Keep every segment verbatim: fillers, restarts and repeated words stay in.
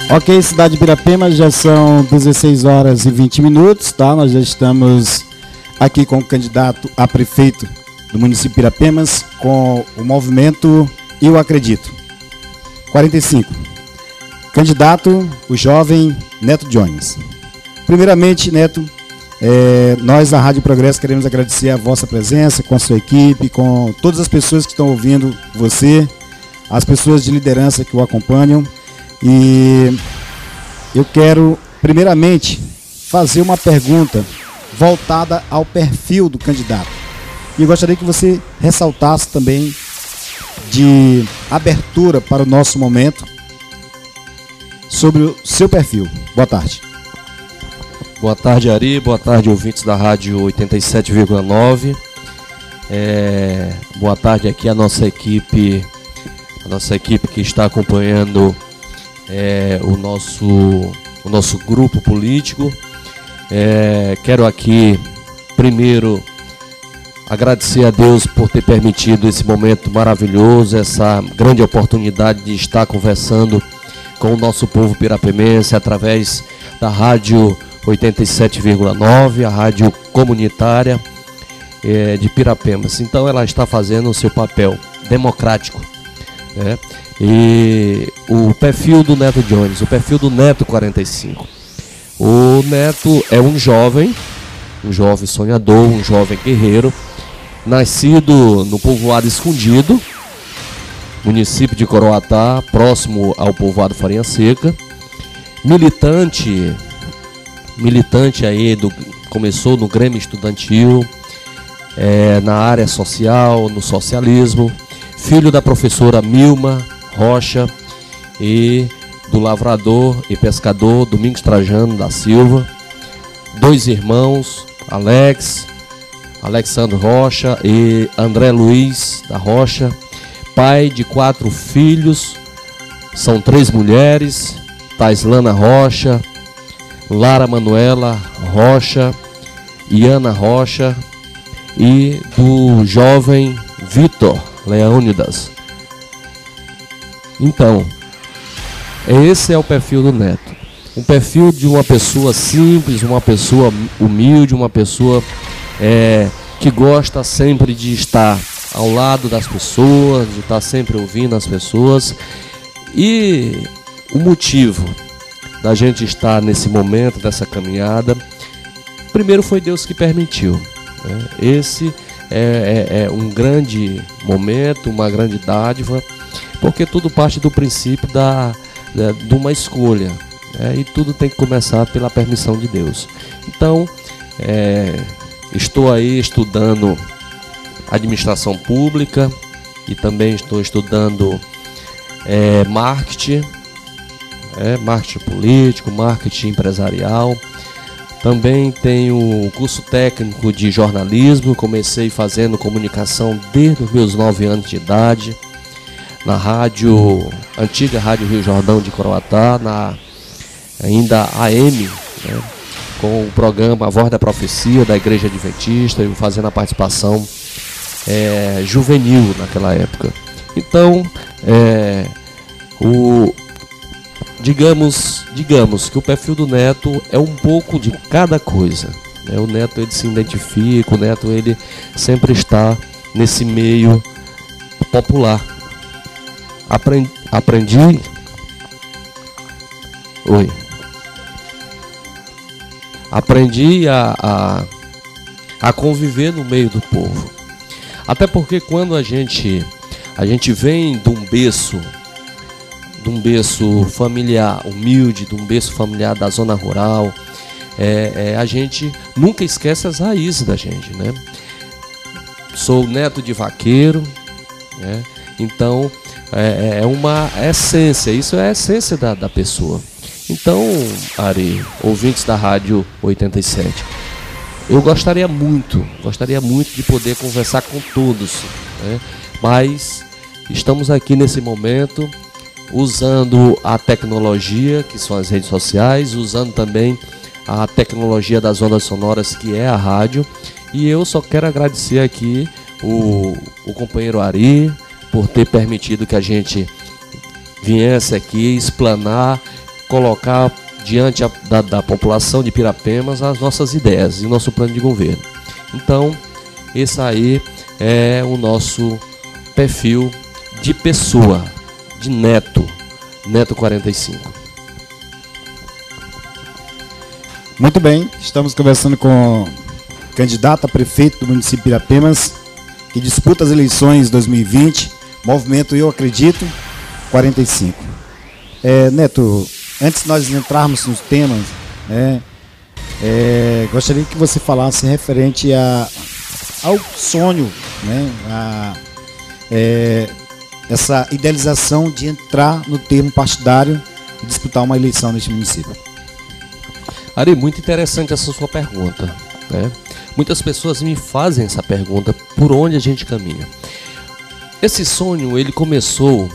Ok, cidade de Pirapema, já são dezesseis horas e vinte minutos, tá? Nós já estamos aqui com o candidato a prefeito do município de Pirapemas, com o movimento Eu Acredito. quarenta e cinco. Candidato, o jovem Neto Jones. Primeiramente, Neto, é, nós da Rádio Progresso queremos agradecer a vossa presença, com a sua equipe, com todas as pessoas que estão ouvindo você, as pessoas de liderança que o acompanham. E eu quero, primeiramente, fazer uma pergunta voltada ao perfil do candidato. E eu gostaria que você ressaltasse também de abertura para o nosso momento sobre o seu perfil. Boa tarde. Boa tarde, Ari. Boa tarde, ouvintes da Rádio oitenta e sete vírgula nove. É, boa tarde aqui a nossa equipe, a nossa equipe que está acompanhando É, o, nosso, o nosso grupo político. É, quero aqui, primeiro, agradecer a Deus por ter permitido esse momento maravilhoso, essa grande oportunidade de estar conversando com o nosso povo pirapemense através da Rádio oitenta e sete vírgula nove, a rádio comunitária é, de Pirapemas. Então ela está fazendo o seu papel democrático, né? E o perfil do Neto Jones, o perfil do Neto quarenta e cinco. O Neto é um jovem, um jovem sonhador, um jovem guerreiro, nascido no povoado Escondido, município de Coroatá, próximo ao povoado Farinha Seca. Militante, militante aí, do, começou no Grêmio Estudantil, é, na área social, no socialismo. Filho da professora Milma Rocha e do lavrador e pescador Domingos Trajano da Silva. Dois irmãos, Alex, Alexandre Rocha e André Luiz da Rocha. Pai de quatro filhos, são três mulheres, Taislana Rocha, Lara Manuela Rocha e Ana Rocha, e do jovem Vitor Leônidas. Então, esse é o perfil do Neto. Um perfil de uma pessoa simples, uma pessoa humilde, uma pessoa é, que gosta sempre de estar ao lado das pessoas, de estar sempre ouvindo as pessoas. E o motivo da gente estar nesse momento, dessa caminhada, primeiro foi Deus que permitiu, né? Esse é, é, é um grande momento, uma grande dádiva, porque tudo parte do princípio da, da, de uma escolha, né? E tudo tem que começar pela permissão de Deus. Então, é, estou aí estudando administração pública e também estou estudando é, marketing, é, marketing político, marketing empresarial. Também tenho o curso técnico de jornalismo, comecei fazendo comunicação desde os meus nove anos de idade, na rádio, antiga Rádio Rio Jordão de Coroatá, na ainda A M, né, com o programa A Voz da Profecia da Igreja Adventista, eu fazendo a participação é, juvenil naquela época. Então, é, o, digamos, digamos que o perfil do Neto é um pouco de cada coisa, né? O Neto, ele se identifica, o Neto, ele sempre está nesse meio popular. Aprendi, aprendi Oi. Aprendi a, a, a conviver no meio do povo. Até porque quando a gente, a gente vem de um berço, de um berço familiar humilde, de um berço familiar da zona rural, é, é, a gente nunca esquece as raízes da gente, né? Sou neto de vaqueiro, né? Então é, é uma essência, isso é a essência da, da pessoa. Então, Ari, ouvintes da Rádio oitenta e sete, eu gostaria muito, gostaria muito de poder conversar com todos, né? Mas estamos aqui nesse momento usando a tecnologia, que são as redes sociais, usando também a tecnologia das ondas sonoras, que é a rádio. E eu só quero agradecer aqui o, o companheiro Ari por ter permitido que a gente viesse aqui explanar colocar diante a, da, da população de Pirapemas as nossas ideias e o nosso plano de governo. Então, esse aí é o nosso perfil de pessoa, de Neto, Neto quarenta e cinco. Muito bem, estamos conversando com o candidato a prefeito do município de Pirapemas, que disputa as eleições dois mil e vinte, movimento Eu Acredito quarenta e cinco. É, Neto, antes de nós entrarmos nos temas, né, é, gostaria que você falasse referente a, ao sonho, né, a, é, essa idealização de entrar no termo partidário e disputar uma eleição neste município. Ari, muito interessante essa sua pergunta, né? Muitas pessoas me fazem essa pergunta, por onde a gente caminha. Esse sonho, ele começou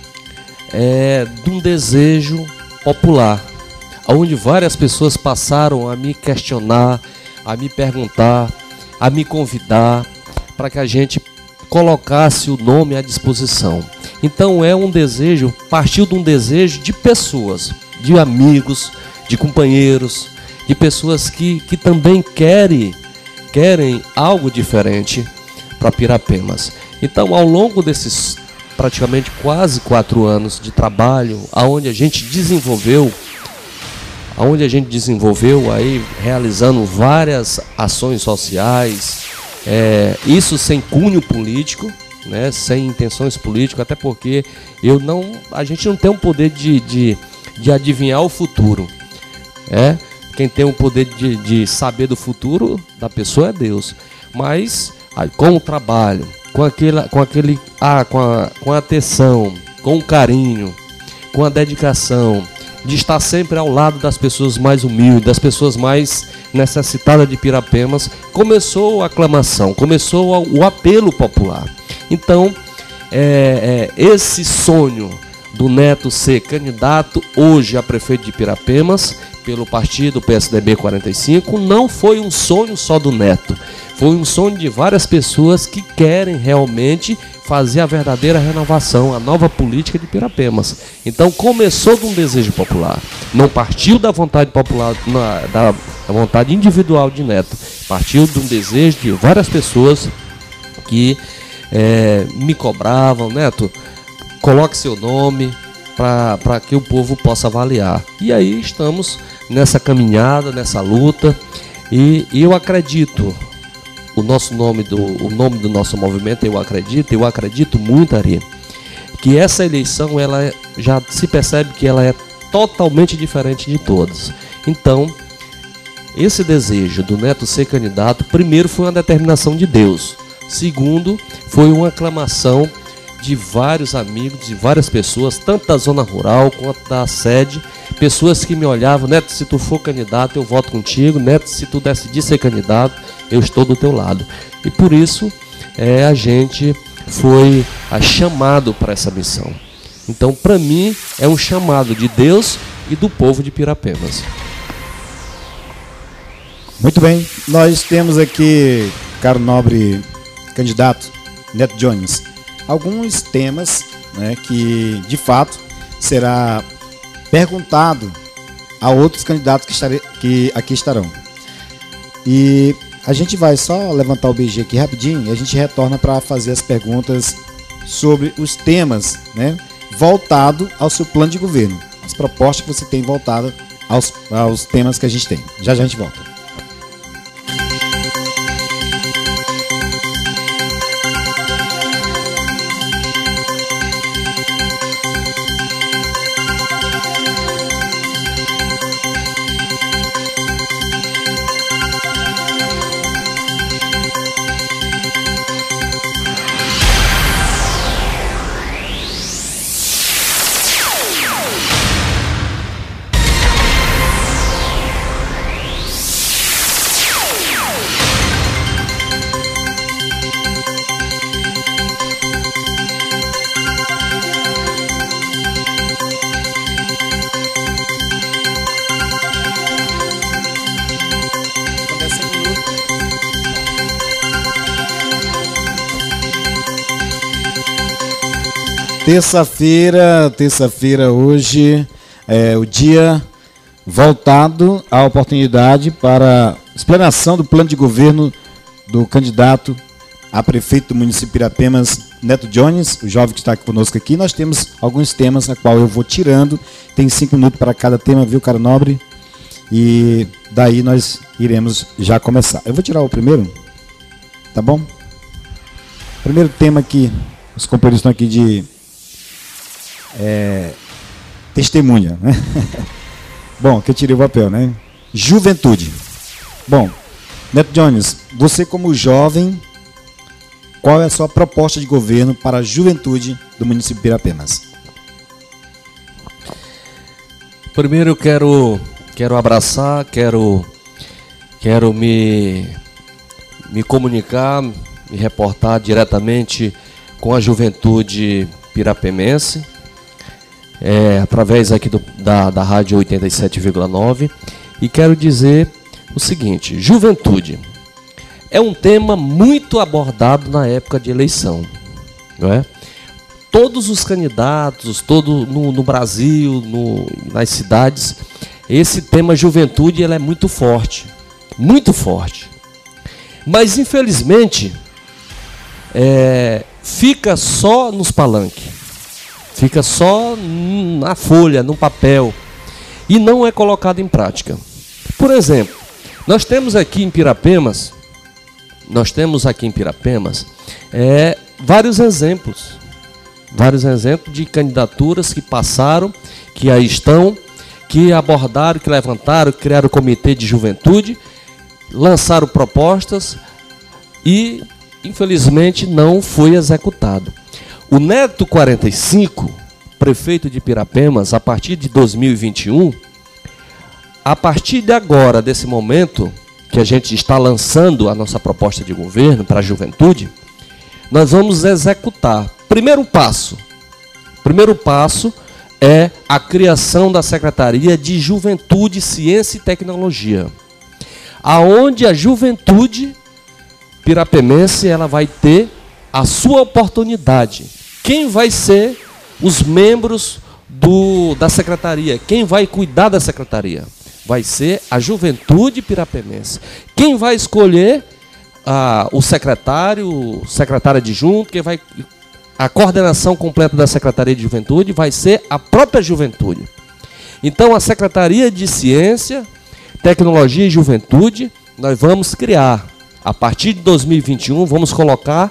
é, de um desejo popular, onde várias pessoas passaram a me questionar, a me perguntar, a me convidar para que a gente colocasse o nome à disposição. Então é um desejo, partiu de um desejo de pessoas, de amigos, de companheiros, de pessoas que, que também querem, querem algo diferente para Pirapemas. Então, ao longo desses praticamente quase quatro anos de trabalho, aonde a gente desenvolveu, aonde a gente desenvolveu aí realizando várias ações sociais, é, isso sem cunho político, né, sem intenções políticas, até porque eu não, a gente não tem o poder de, de, de adivinhar o futuro, é? Quem tem o poder de, de saber do futuro da pessoa é Deus. Mas com o trabalho, com aquele, com aquele, ah, com a, com a atenção, com o carinho, com a dedicação, de estar sempre ao lado das pessoas mais humildes, das pessoas mais necessitadas de Pirapemas, começou a aclamação, começou o apelo popular. Então, é, é, esse sonho do Neto ser candidato hoje a prefeito de Pirapemas, pelo partido P S D B quarenta e cinco, não foi um sonho só do Neto, foi um sonho de várias pessoas que querem realmente fazer a verdadeira renovação, a nova política de Pirapemas. Então começou de um desejo popular, não partiu da vontade popular, na, da, da vontade individual de Neto, partiu de um desejo de várias pessoas que é, me cobravam: Neto, coloque seu nome para que o povo possa avaliar. E aí estamos nessa caminhada, nessa luta, e, e eu acredito, o nosso nome do, o nome do nosso movimento, eu acredito, eu acredito muito, Ari, que essa eleição, ela já se percebe que ela é totalmente diferente de todas. Então, esse desejo do Neto ser candidato, primeiro foi uma determinação de Deus, segundo, foi uma aclamação de vários amigos, de várias pessoas, tanto da zona rural quanto da sede, pessoas que me olhavam: Neto, se tu for candidato, eu voto contigo. Neto, se tu decidir ser candidato, eu estou do teu lado. E por isso é, a gente foi a, chamado para essa missão. Então, para mim, é um chamado de Deus e do povo de Pirapemas. Muito bem, nós temos aqui, caro nobre candidato Neto Jones, alguns temas, né, que de fato será perguntado a outros candidatos que, estare, que aqui estarão. E a gente vai só levantar o B G aqui rapidinho e a gente retorna para fazer as perguntas sobre os temas, né, voltado ao seu plano de governo, as propostas que você tem voltadas aos, aos temas que a gente tem. Já já a gente volta. Terça-feira, terça-feira hoje, é, o dia voltado à oportunidade para explanação do plano de governo do candidato a prefeito do município de Pirapemas, Neto Jones, o jovem que está conosco aqui. Nós temos alguns temas a qual eu vou tirando, tem cinco minutos para cada tema, viu, cara nobre? E daí nós iremos já começar. Eu vou tirar o primeiro, tá bom? Primeiro tema aqui, os companheiros estão aqui de é, testemunha, né? Bom, que eu tirei o papel, né? Juventude. Bom, Neto Jones, você como jovem, qual é a sua proposta de governo para a juventude do município de Pirapemas? Primeiro eu quero, quero abraçar, quero, quero me, me comunicar, me reportar diretamente com a juventude pirapemense, é, através aqui do, da, da Rádio oitenta e sete vírgula nove, e quero dizer o seguinte: juventude é um tema muito abordado na época de eleição, não é? Todos os candidatos, todo no, no Brasil, no, nas cidades, esse tema juventude ele é muito forte, muito forte. Mas infelizmente é, fica só nos palanques, fica só na folha, no papel, e não é colocado em prática. Por exemplo, nós temos aqui em Pirapemas, nós temos aqui em Pirapemas é, vários exemplos, vários exemplos de candidaturas que passaram, que aí estão, que abordaram, que levantaram, criaram o comitê de juventude, lançaram propostas e, infelizmente, não foi executado. O Neto quarenta e cinco, prefeito de Pirapemas, a partir de dois mil e vinte e um, a partir de agora, desse momento, que a gente está lançando a nossa proposta de governo para a juventude, nós vamos executar. Primeiro passo, primeiro passo é a criação da Secretaria de Juventude, Ciência e Tecnologia, aonde a juventude pirapemense ela vai ter a sua oportunidade. Quem vai ser os membros do, da secretaria? Quem vai cuidar da secretaria? Vai ser a juventude pirapemense. Quem vai escolher ah, o secretário, o secretário adjunto, quem vai, a coordenação completa da Secretaria de Juventude vai ser a própria juventude. Então, a Secretaria de Ciência, Tecnologia e Juventude, nós vamos criar. A partir de dois mil e vinte e um, vamos colocar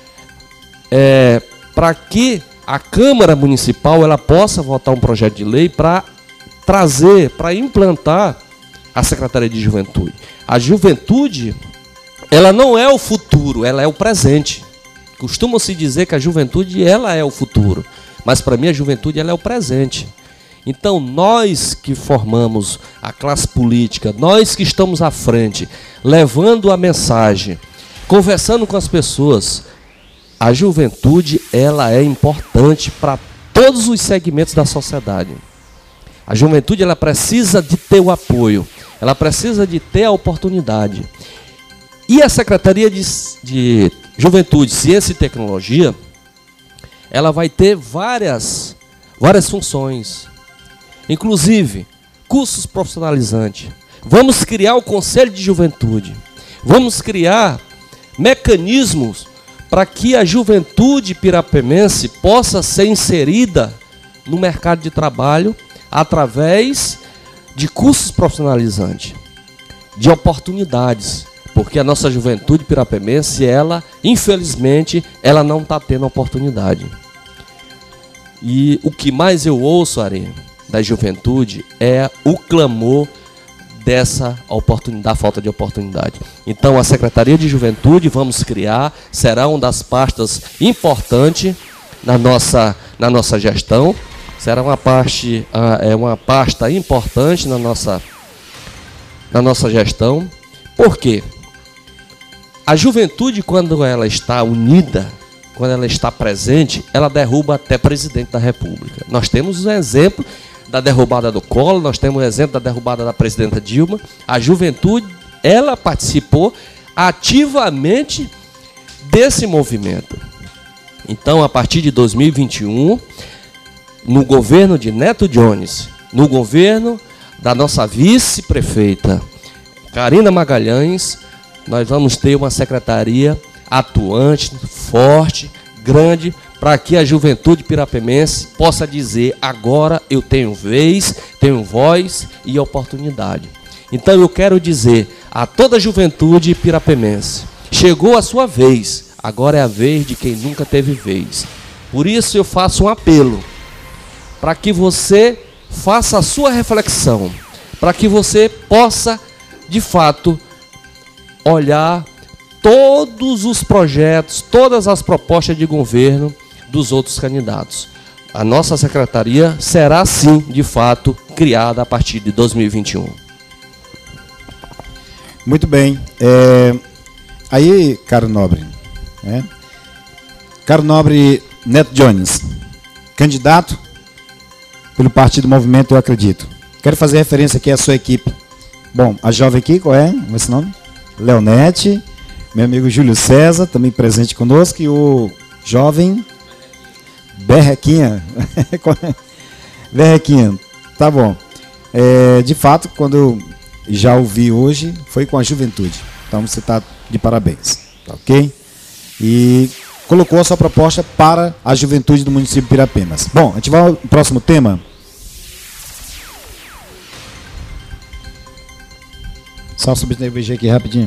é, para que a Câmara Municipal ela possa votar um projeto de lei para trazer, para implantar a Secretaria de Juventude. A juventude, ela não é o futuro, ela é o presente. Costuma-se dizer que a juventude, ela é o futuro, mas para mim a juventude, ela é o presente. Então, nós que formamos a classe política, nós que estamos à frente, levando a mensagem, conversando com as pessoas, a juventude, ela é importante para todos os segmentos da sociedade. A juventude ela precisa de ter o apoio, ela precisa de ter a oportunidade. E a Secretaria de, de Juventude, Ciência e Tecnologia, ela vai ter várias, várias funções, inclusive cursos profissionalizantes. Vamos criar o Conselho de Juventude, vamos criar mecanismos para que a juventude pirapemense possa ser inserida no mercado de trabalho através de cursos profissionalizantes, de oportunidades, porque a nossa juventude pirapemense, ela, infelizmente, ela não está tendo oportunidade. E o que mais eu ouço, Ari, da juventude, é o clamor dessa oportunidade, da falta de oportunidade. Então, a Secretaria de Juventude vamos criar, será uma das pastas importantes na nossa, na nossa gestão. Será uma, parte, é uma pasta importante na nossa, na nossa gestão. Por quê? A juventude, quando ela está unida, quando ela está presente, ela derruba até presidente da República. Nós temos um exemplo da derrubada do Collor, nós temos um exemplo da derrubada da presidenta Dilma. A juventude, ela participou ativamente desse movimento. Então, a partir de dois mil e vinte e um, no governo de Neto Jones, no governo da nossa vice-prefeita Karina Magalhães, nós vamos ter uma secretaria atuante, forte, grande, para que a juventude pirapemense possa dizer: agora eu tenho vez, tenho voz e oportunidade. Então eu quero dizer a toda a juventude pirapemense: chegou a sua vez, agora é a vez de quem nunca teve vez. Por isso eu faço um apelo para que você faça a sua reflexão, para que você possa, de fato, olhar todos os projetos, todas as propostas de governo dos outros candidatos. A nossa secretaria será, sim, de fato, criada a partir de dois mil e vinte e um. Muito bem. É... Aí, caro nobre, né? Caro nobre Neto Jones, candidato pelo Partido Movimento, eu acredito. Quero fazer referência aqui à sua equipe. Bom, a jovem aqui, qual é esse nome? Leonete, meu amigo Júlio César, também presente conosco, e o jovem Berrequinha. Berrequinha, tá bom. É, de fato, quando eu já ouvi hoje, foi com a juventude. Então você está de parabéns, tá ok? E colocou a sua proposta para a juventude do município de Pirapemas. Bom, a gente vai ao próximo tema. Só subir no B G aqui rapidinho.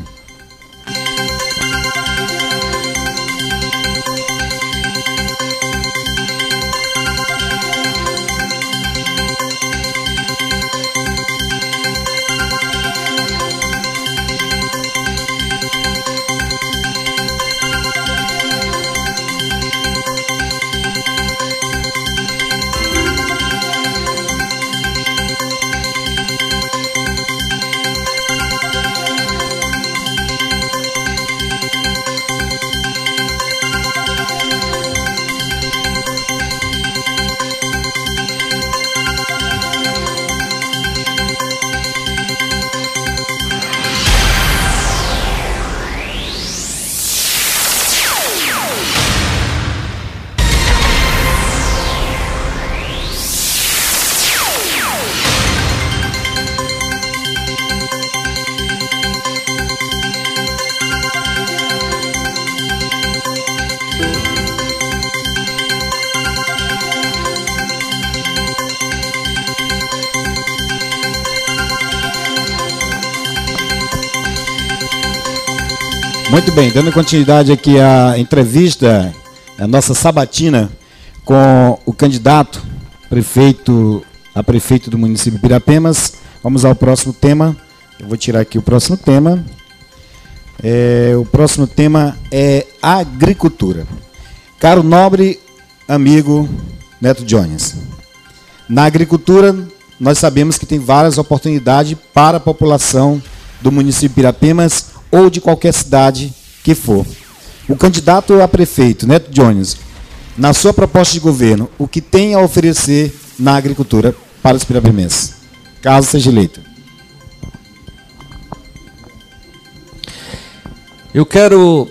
Muito bem, dando continuidade aqui à entrevista, a nossa sabatina com o candidato prefeito, a prefeito do município de Pirapemas. Vamos ao próximo tema. Eu vou tirar aqui o próximo tema. É, o próximo tema é agricultura. Caro nobre amigo Neto Jones, na agricultura nós sabemos que tem várias oportunidades para a população do município de Pirapemas ou de qualquer cidade que for. O candidato a prefeito, Neto Jones, na sua proposta de governo, o que tem a oferecer na agricultura para os pirapemenses, caso seja eleito? Eu quero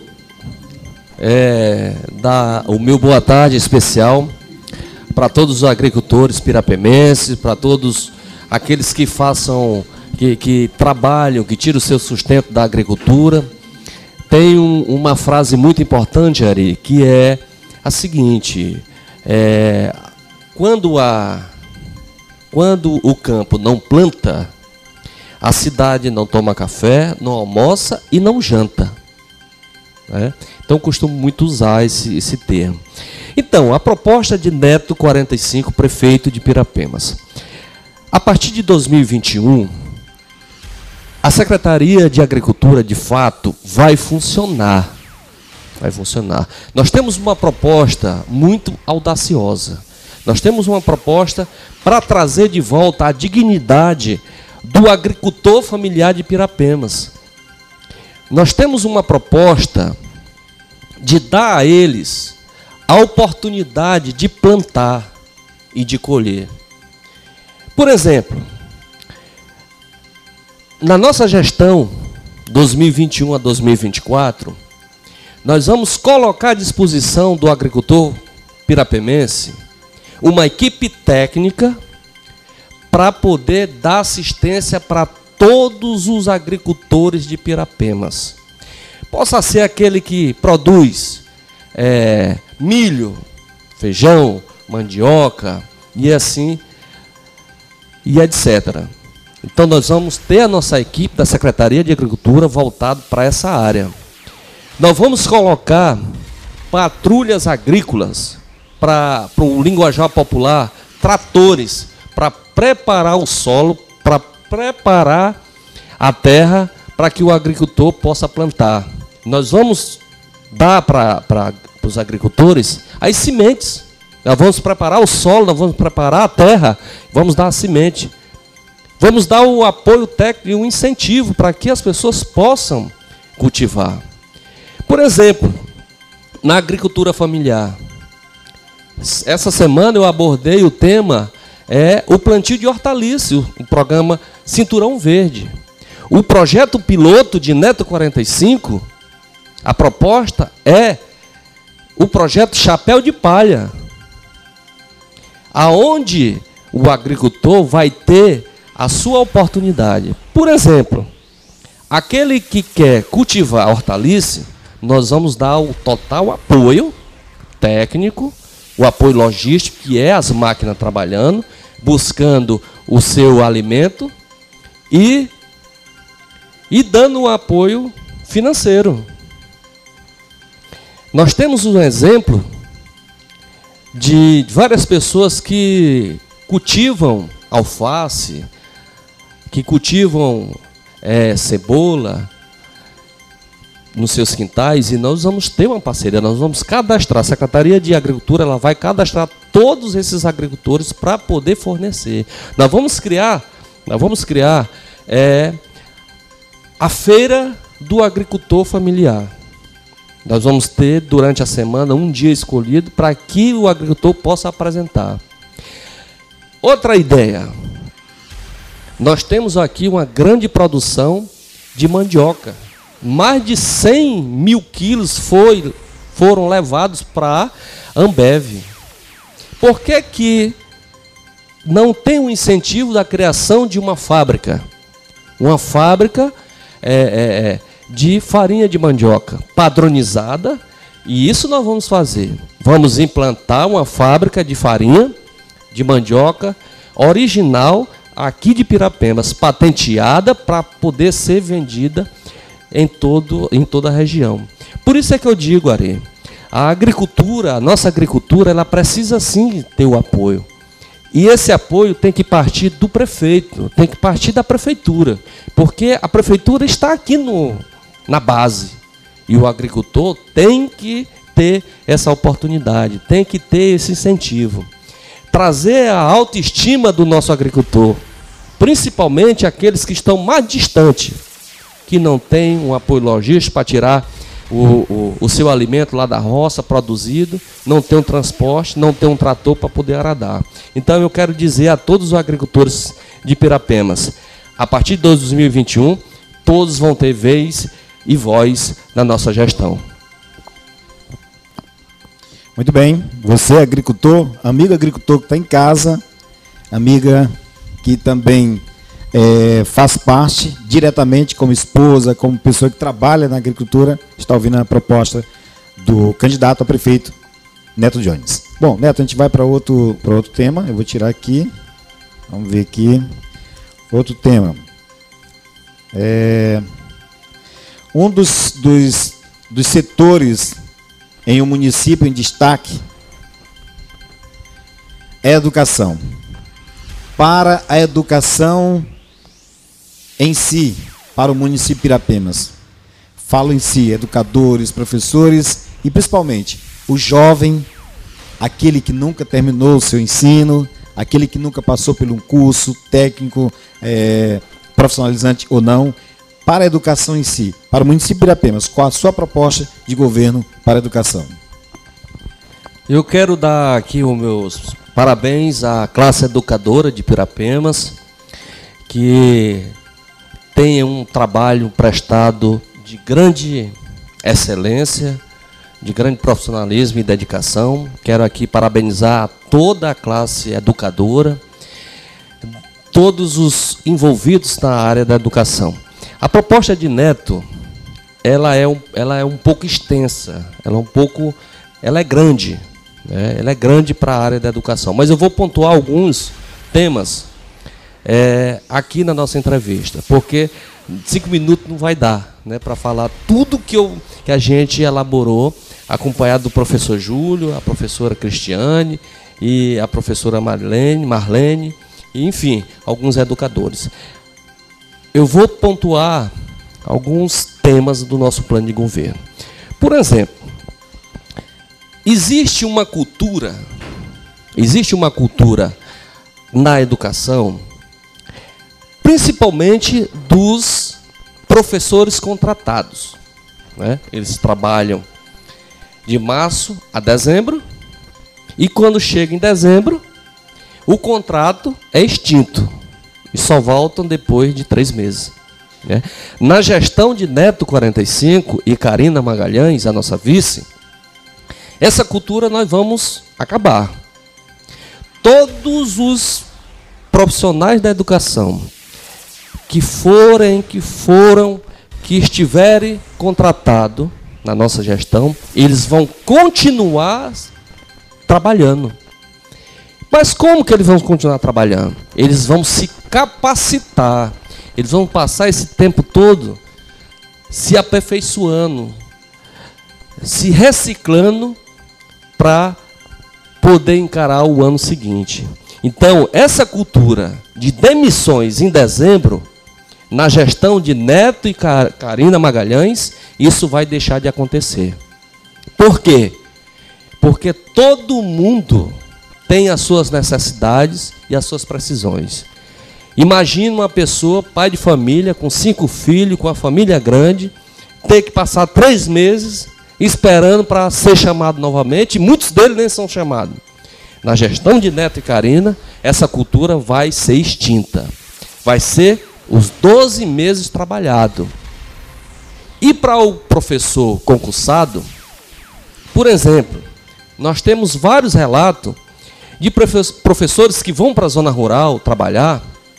é, dar o meu boa tarde especial para todos os agricultores pirapemenses, para todos aqueles que façam Que, que trabalham, que tiram o seu sustento da agricultura. Tem um, uma frase muito importante, Ari, que é a seguinte: é, quando, a, quando o campo não planta, a cidade não toma café, não almoça e não janta. Né? Então, costumo muito usar esse, esse termo. Então, a proposta de Neto quarenta e cinco, prefeito de Pirapemas. A partir de dois mil e vinte e um, a Secretaria de Agricultura, de fato, vai funcionar. Vai funcionar. Nós temos uma proposta muito audaciosa. Nós temos uma proposta para trazer de volta a dignidade do agricultor familiar de Pirapemas. Nós temos uma proposta de dar a eles a oportunidade de plantar e de colher. Por exemplo, na nossa gestão dois mil e vinte e um a dois mil e vinte e quatro, nós vamos colocar à disposição do agricultor pirapemense uma equipe técnica para poder dar assistência para todos os agricultores de Pirapemas. Possa ser aquele que produz é, milho, feijão, mandioca e assim e etcétera. Então nós vamos ter a nossa equipe da Secretaria de Agricultura voltado para essa área. Nós vamos colocar patrulhas agrícolas, para o linguajar popular, tratores, para preparar o solo, para preparar a terra para que o agricultor possa plantar. Nós vamos dar para os agricultores as sementes. Nós vamos preparar o solo, nós vamos preparar a terra, vamos dar a semente. Vamos dar o apoio técnico e o incentivo para que as pessoas possam cultivar. Por exemplo, na agricultura familiar. Essa semana eu abordei o tema é o plantio de hortaliça, o programa Cinturão Verde. O projeto piloto de Neto quarenta e cinco, a proposta é o projeto Chapéu de Palha, aonde o agricultor vai ter a sua oportunidade. Por exemplo, aquele que quer cultivar hortaliça, nós vamos dar o total apoio técnico, o apoio logístico, que é as máquinas trabalhando, buscando o seu alimento e, e dando um apoio financeiro. Nós temos um exemplo de várias pessoas que cultivam alface, que cultivam é, cebola nos seus quintais, e nós vamos ter uma parceria, nós vamos cadastrar, a Secretaria de Agricultura ela vai cadastrar todos esses agricultores para poder fornecer. Nós vamos criar, nós vamos criar é, a feira do agricultor familiar. Nós vamos ter durante a semana um dia escolhido para que o agricultor possa apresentar. Outra ideia, nós temos aqui uma grande produção de mandioca. Mais de cem mil quilos foi, foram levados para a Ambev. Por que que não tem um incentivo da criação de uma fábrica? Uma fábrica é, é, de farinha de mandioca padronizada, e isso nós vamos fazer. Vamos implantar uma fábrica de farinha de mandioca original aqui de Pirapemas, patenteada para poder ser vendida em, todo, em toda a região. Por isso é que eu digo, Ari, a agricultura, a nossa agricultura, ela precisa sim ter o apoio. E esse apoio tem que partir do prefeito, tem que partir da prefeitura, porque a prefeitura está aqui no, na base. E o agricultor tem que ter essa oportunidade, tem que ter esse incentivo. Trazer a autoestima do nosso agricultor, principalmente aqueles que estão mais distantes, que não tem um apoio logístico para tirar o, o, o seu alimento lá da roça produzido, não tem um transporte, não tem um trator para poder aradar. Então eu quero dizer a todos os agricultores de Pirapemas, a partir de dois mil e vinte e um, todos vão ter vez e voz na nossa gestão. Muito bem, você agricultor, amigo agricultor que está em casa, amiga que também É, faz parte diretamente como esposa, como pessoa que trabalha na agricultura, está ouvindo a proposta do candidato a prefeito, Neto Jones. Bom, Neto, a gente vai para outro, para outro tema, eu vou tirar aqui, vamos ver aqui, outro tema. É, um dos, dos, dos setores em um município em destaque é a educação. Para a educação em si, para o município de Pirapemas. Falo em si, educadores, professores e principalmente o jovem, aquele que nunca terminou o seu ensino, aquele que nunca passou por um curso técnico, é, profissionalizante ou não, para a educação em si, para o município de Pirapemas. Qual a sua proposta de governo para a educação? Eu quero dar aqui os meus parabéns à classe educadora de Pirapemas, que tem um trabalho prestado de grande excelência, de grande profissionalismo e dedicação. Quero aqui parabenizar toda a classe educadora. todos os envolvidos na área da educação. A proposta de Neto, ela é um, ela é um pouco extensa, ela é um pouco, ela é grande, né? Ela é grande para a área da educação. Mas eu vou pontuar alguns temas é, aqui na nossa entrevista, porque cinco minutos não vai dar, né, para falar tudo que, eu, que a gente elaborou, acompanhado do professor Júlio, a professora Cristiane e a professora Marlene, Marlene, e, enfim, alguns educadores. Eu vou pontuar alguns temas do nosso plano de governo. Por exemplo, existe uma cultura, existe uma cultura na educação, principalmente dos professores contratados, né? Eles trabalham de março a dezembro, e quando chega em dezembro, o contrato é extinto e só voltam depois de três meses. Né? Na gestão de Neto quarenta e cinco e Karina Magalhães, a nossa vice, essa cultura nós vamos acabar. Todos os profissionais da educação que forem, que foram, que estiverem contratados na nossa gestão, eles vão continuar trabalhando. Mas como que eles vão continuar trabalhando? Eles vão se capacitar, eles vão passar esse tempo todo se aperfeiçoando, se reciclando para poder encarar o ano seguinte. Então, essa cultura de demissões em dezembro, na gestão de Neto e Karina Magalhães, isso vai deixar de acontecer. Por quê? Porque todo mundo tem as suas necessidades e as suas precisões. Imagina uma pessoa, pai de família, com cinco filhos, com a família grande, ter que passar três meses esperando para ser chamado novamente, e muitos deles nem são chamados. Na gestão de Neto e Karina, essa cultura vai ser extinta. Vai ser os doze meses trabalhado. E para o professor concursado, por exemplo, nós temos vários relatos de professores que vão para a zona rural trabalhar,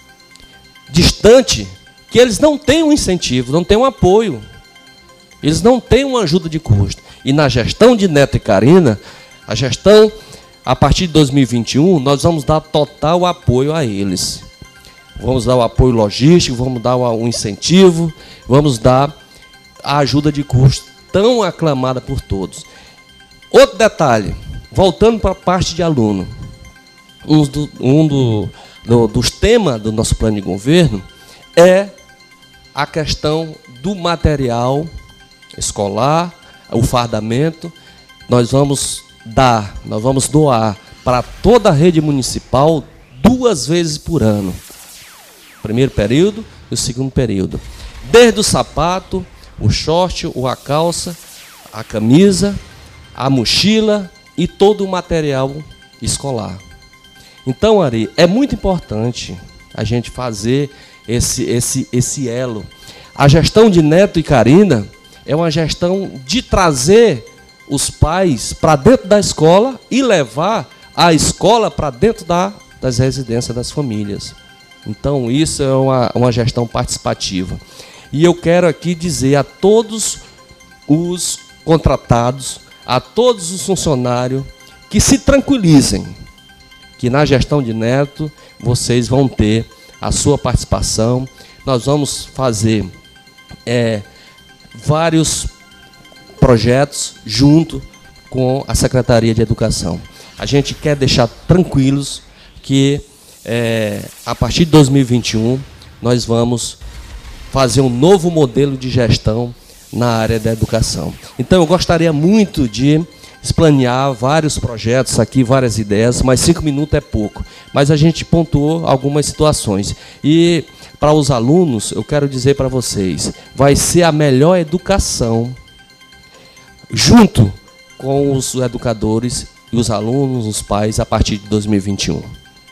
distante, que eles não têm um incentivo, não têm um apoio. Eles não têm uma ajuda de custo. E na gestão de Neto e Karina, a gestão, a partir de dois mil e vinte e um, nós vamos dar total apoio a eles. Vamos dar o apoio logístico, vamos dar um incentivo, vamos dar a ajuda de custo tão aclamada por todos. Outro detalhe, voltando para a parte de aluno, um, do, um do, do, dos temas do nosso plano de governo é a questão do material escolar, o fardamento. Nós vamos dar, nós vamos doar para toda a rede municipal duas vezes por ano. Primeiro período e o segundo período. Desde o sapato, o short, ou a calça, a camisa, a mochila e todo o material escolar. Então, Ari, é muito importante a gente fazer esse, esse, esse elo. A gestão de Neto e Karina é uma gestão de trazer os pais para dentro da escola e levar a escola para dentro da, das residências das famílias. Então, isso é uma, uma gestão participativa. E eu quero aqui dizer a todos os contratados, a todos os funcionários, que se tranquilizem, que na gestão de Neto vocês vão ter a sua participação. Nós vamos fazer é, vários projetos junto com a Secretaria de Educação. A gente quer deixar tranquilos que é, a partir de dois mil e vinte e um nós vamos fazer um novo modelo de gestão na área da educação. Então eu gostaria muito de explanear vários projetos aqui, várias ideias, mas cinco minutos é pouco. Mas a gente pontuou algumas situações. E para os alunos, eu quero dizer para vocês, vai ser a melhor educação, junto com os educadores e os alunos, os pais, a partir de dois mil e vinte e um.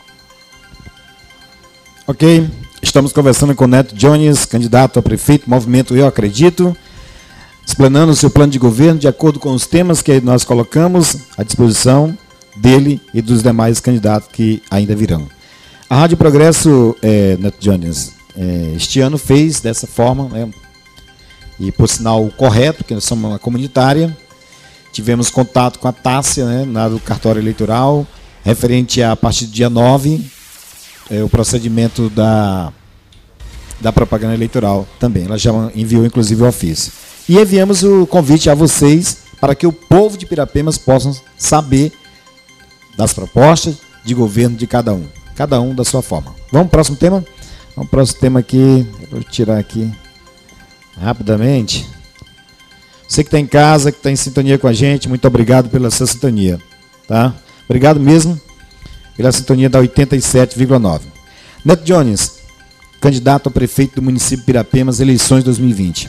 Ok, estamos conversando com Neto Jones, candidato a prefeito, movimento Eu Acredito, explanando o seu plano de governo de acordo com os temas que nós colocamos à disposição dele e dos demais candidatos que ainda virão. A Rádio Progresso, é, Neto Jones, é, este ano fez dessa forma, né, e por sinal correto, porque nós somos uma comunitária. Tivemos contato com a Tássia, né, na do cartório eleitoral, referente a, a partir do dia nove, é, o procedimento da, da propaganda eleitoral também. Ela já enviou, inclusive, o ofício. E enviamos o convite a vocês para que o povo de Pirapemas possam saber das propostas de governo de cada um. Cada um da sua forma. Vamos para o próximo tema? Vamos para o próximo tema aqui. Eu vou tirar aqui rapidamente. Você que está em casa, que está em sintonia com a gente, muito obrigado pela sua sintonia. Tá? Obrigado mesmo pela sintonia da oitenta e sete vírgula nove. Neto Jones, candidato a prefeito do município de Pirapemas, eleições dois mil e vinte.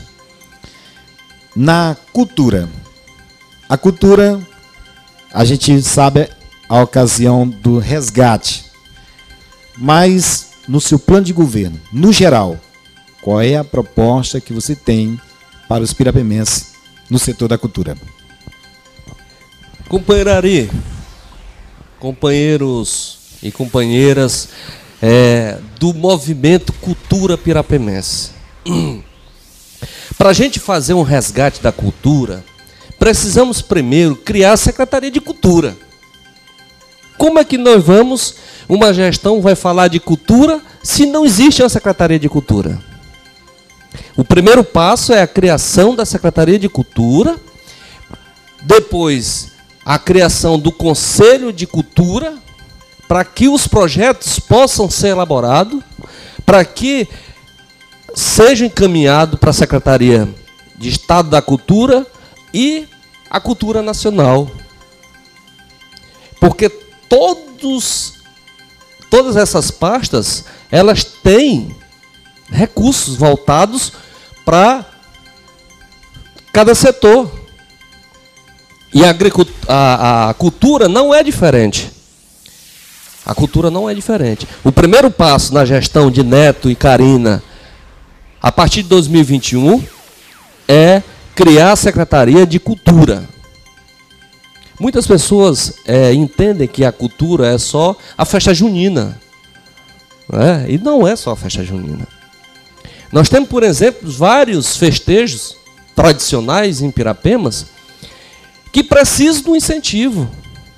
Na cultura. A cultura, a gente sabe a ocasião do resgate. Mas, no seu plano de governo, no geral, qual é a proposta que você tem para os pirapemenses no setor da cultura? Companheiro Ari, companheiros e companheiras é, do movimento Cultura Pirapemense. Para a gente fazer um resgate da cultura, precisamos primeiro criar a Secretaria de Cultura. Como é que nós vamos, uma gestão vai falar de cultura se não existe uma Secretaria de Cultura? O primeiro passo é a criação da Secretaria de Cultura, depois a criação do Conselho de Cultura, para que os projetos possam ser elaborados, para que sejam encaminhados para a Secretaria de Estado da Cultura e a Cultura Nacional. Porque todos, todas essas pastas, elas têm recursos voltados para cada setor. E a, a, a cultura não é diferente. A cultura não é diferente. O primeiro passo na gestão de Neto e Karina, a partir de dois mil e vinte e um, é criar a Secretaria de Cultura. Muitas pessoas é, entendem que a cultura é só a festa junina. Né? E não é só a festa junina. Nós temos, por exemplo, vários festejos tradicionais em Pirapemas que precisam de um incentivo.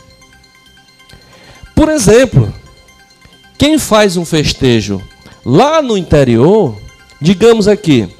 Por exemplo, quem faz um festejo lá no interior, digamos aqui,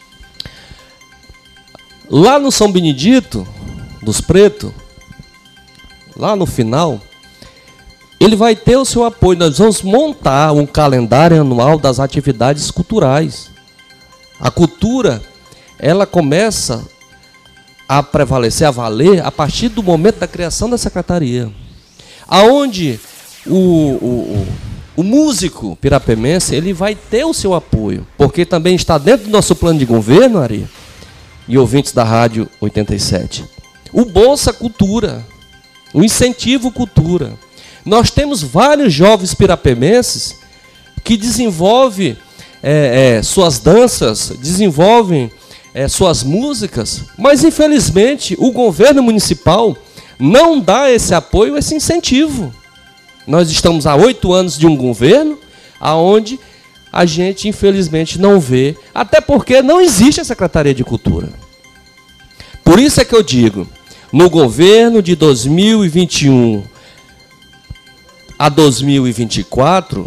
lá no São Benedito dos Pretos, lá no final, ele vai ter o seu apoio. Nós vamos montar um calendário anual das atividades culturais. A cultura, ela começa a prevalecer, a valer, a partir do momento da criação da secretaria. Aonde o, o, o, o músico pirapemense, ele vai ter o seu apoio, porque também está dentro do nosso plano de governo, Ari, e ouvintes da Rádio oitenta e sete. O Bolsa Cultura, o Incentivo Cultura. Nós temos vários jovens pirapemenses que desenvolvem é, é, suas danças, desenvolvem é, suas músicas, mas infelizmente o governo municipal não dá esse apoio, esse incentivo. Nós estamos há oito anos de um governo onde a gente infelizmente não vê, até porque não existe a Secretaria de Cultura. Por isso é que eu digo, no governo de dois mil e vinte e um a dois mil e vinte e quatro,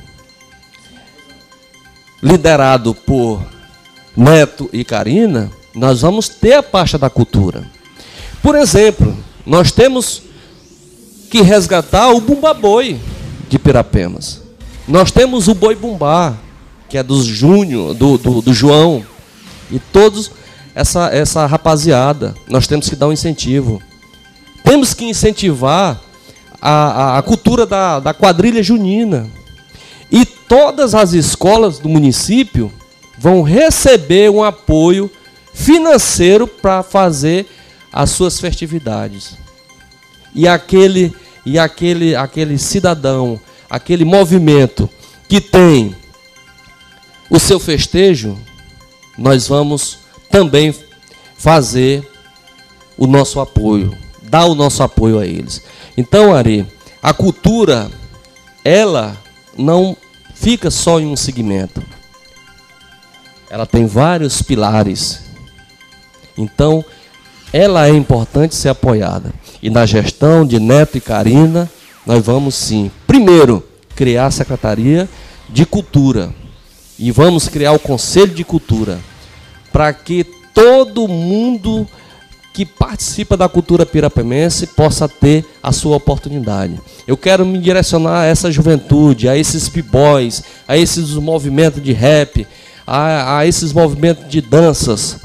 liderado por Neto e Karina, nós vamos ter a pasta da cultura. Por exemplo, nós temos que resgatar o Bumba Boi de Pirapemas. Nós temos o Boi Bumbá, que é do Júnior, do, do, do João, e todos essa, essa rapaziada. Nós temos que dar um incentivo. Temos que incentivar a, a, a cultura da, da quadrilha junina. E todas as escolas do município vão receber um apoio financeiro para fazer as suas festividades. E aquele, e aquele, aquele cidadão, aquele movimento que tem o seu festejo, nós vamos também fazer o nosso apoio, dar o nosso apoio a eles. Então, Ari, a cultura, ela não fica só em um segmento. Ela tem vários pilares. Então, ela é importante ser apoiada. E na gestão de Neto e Carina, nós vamos sim, primeiro, criar a Secretaria de Cultura. E vamos criar o Conselho de Cultura, para que todo mundo que participa da cultura pirapemense possa ter a sua oportunidade. Eu quero me direcionar a essa juventude, a esses b-boys, a esses movimentos de rap, a, a esses movimentos de danças,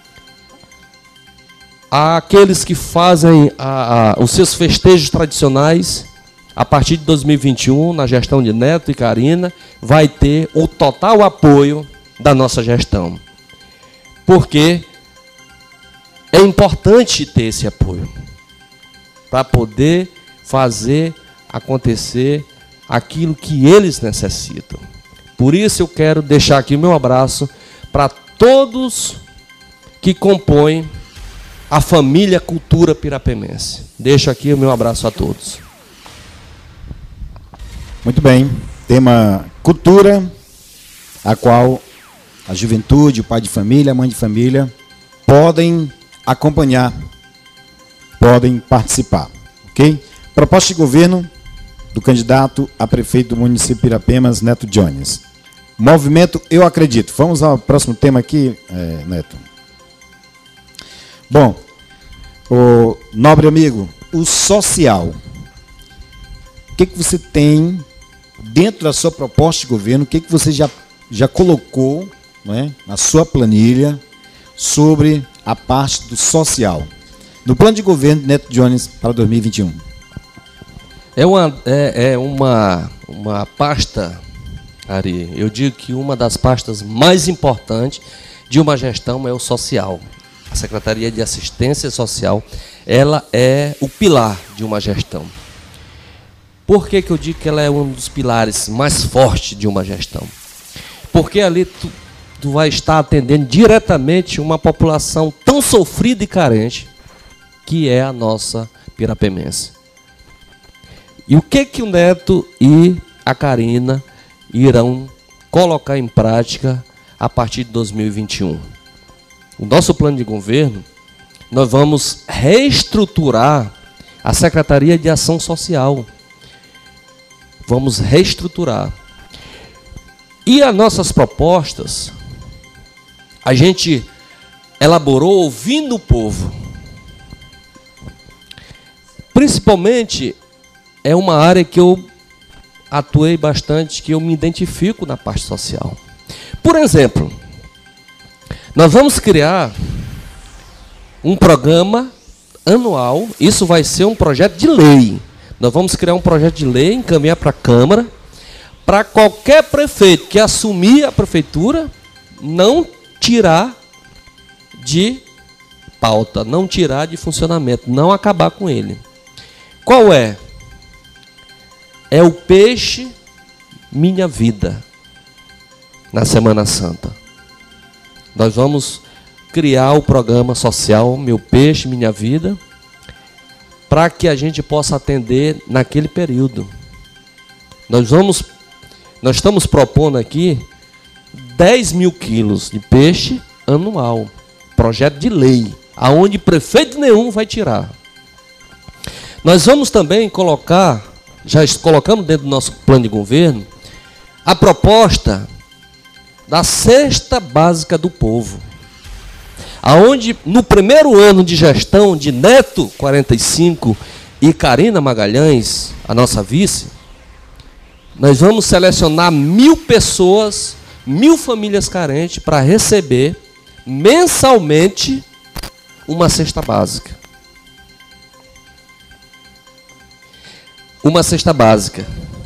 àqueles que fazem a, a, os seus festejos tradicionais. A partir de dois mil e vinte e um, na gestão de Neto e Carina, vai ter o total apoio da nossa gestão. Porque é importante ter esse apoio para poder fazer acontecer aquilo que eles necessitam. Por isso eu quero deixar aqui o meu abraço para todos que compõem a família Cultura Pirapemense. Deixo aqui o meu abraço a todos. Muito bem. Tema cultura, a qual a juventude, o pai de família, a mãe de família podem acompanhar, podem participar, ok? Proposta de governo do candidato a prefeito do município de Pirapemas, Neto Jones. Movimento Eu Acredito. Vamos ao próximo tema aqui, é, Neto. Bom, o nobre amigo, o social. O que, que você tem dentro da sua proposta de governo, o que, que você já, já colocou, não é, na sua planilha sobre a parte do social? No plano de governo de Neto Jones para dois mil e vinte e um. É uma, é, é uma, uma pasta, Ari, eu digo que uma das pastas mais importantes de uma gestão é o social. A Secretaria de Assistência Social, ela é o pilar de uma gestão. Por que que eu digo que ela é um dos pilares mais fortes de uma gestão? Porque ali tu, tu vai estar atendendo diretamente uma população tão sofrida e carente que é a nossa pirapemense. E o que que o Neto e a Carina irão colocar em prática a partir de dois mil e vinte e um? O nosso plano de governo, nós vamos reestruturar a Secretaria de Ação Social. Vamos reestruturar. E as nossas propostas, a gente elaborou ouvindo o povo. Principalmente, é uma área que eu atuei bastante, que eu me identifico na parte social. Por exemplo, nós vamos criar um programa anual, isso vai ser um projeto de lei. Nós vamos criar um projeto de lei, encaminhar para a Câmara, para qualquer prefeito que assumir a prefeitura, não tirar de pauta, não tirar de funcionamento, não acabar com ele. Qual é? É o Peixe Minha Vida, na Semana Santa. Nós vamos criar o programa social Meu Peixe Minha Vida, para que a gente possa atender naquele período. Nós vamos, nós estamos propondo aqui dez mil quilos de peixe anual, projeto de lei, aonde prefeito nenhum vai tirar. Nós vamos também colocar, já colocamos dentro do nosso plano de governo, a proposta da cesta básica do povo. Aonde no primeiro ano de gestão de Neto quarenta e cinco e Carina Magalhães, a nossa vice, nós vamos selecionar mil pessoas, mil famílias carentes para receber mensalmente uma cesta básica. Uma cesta básica.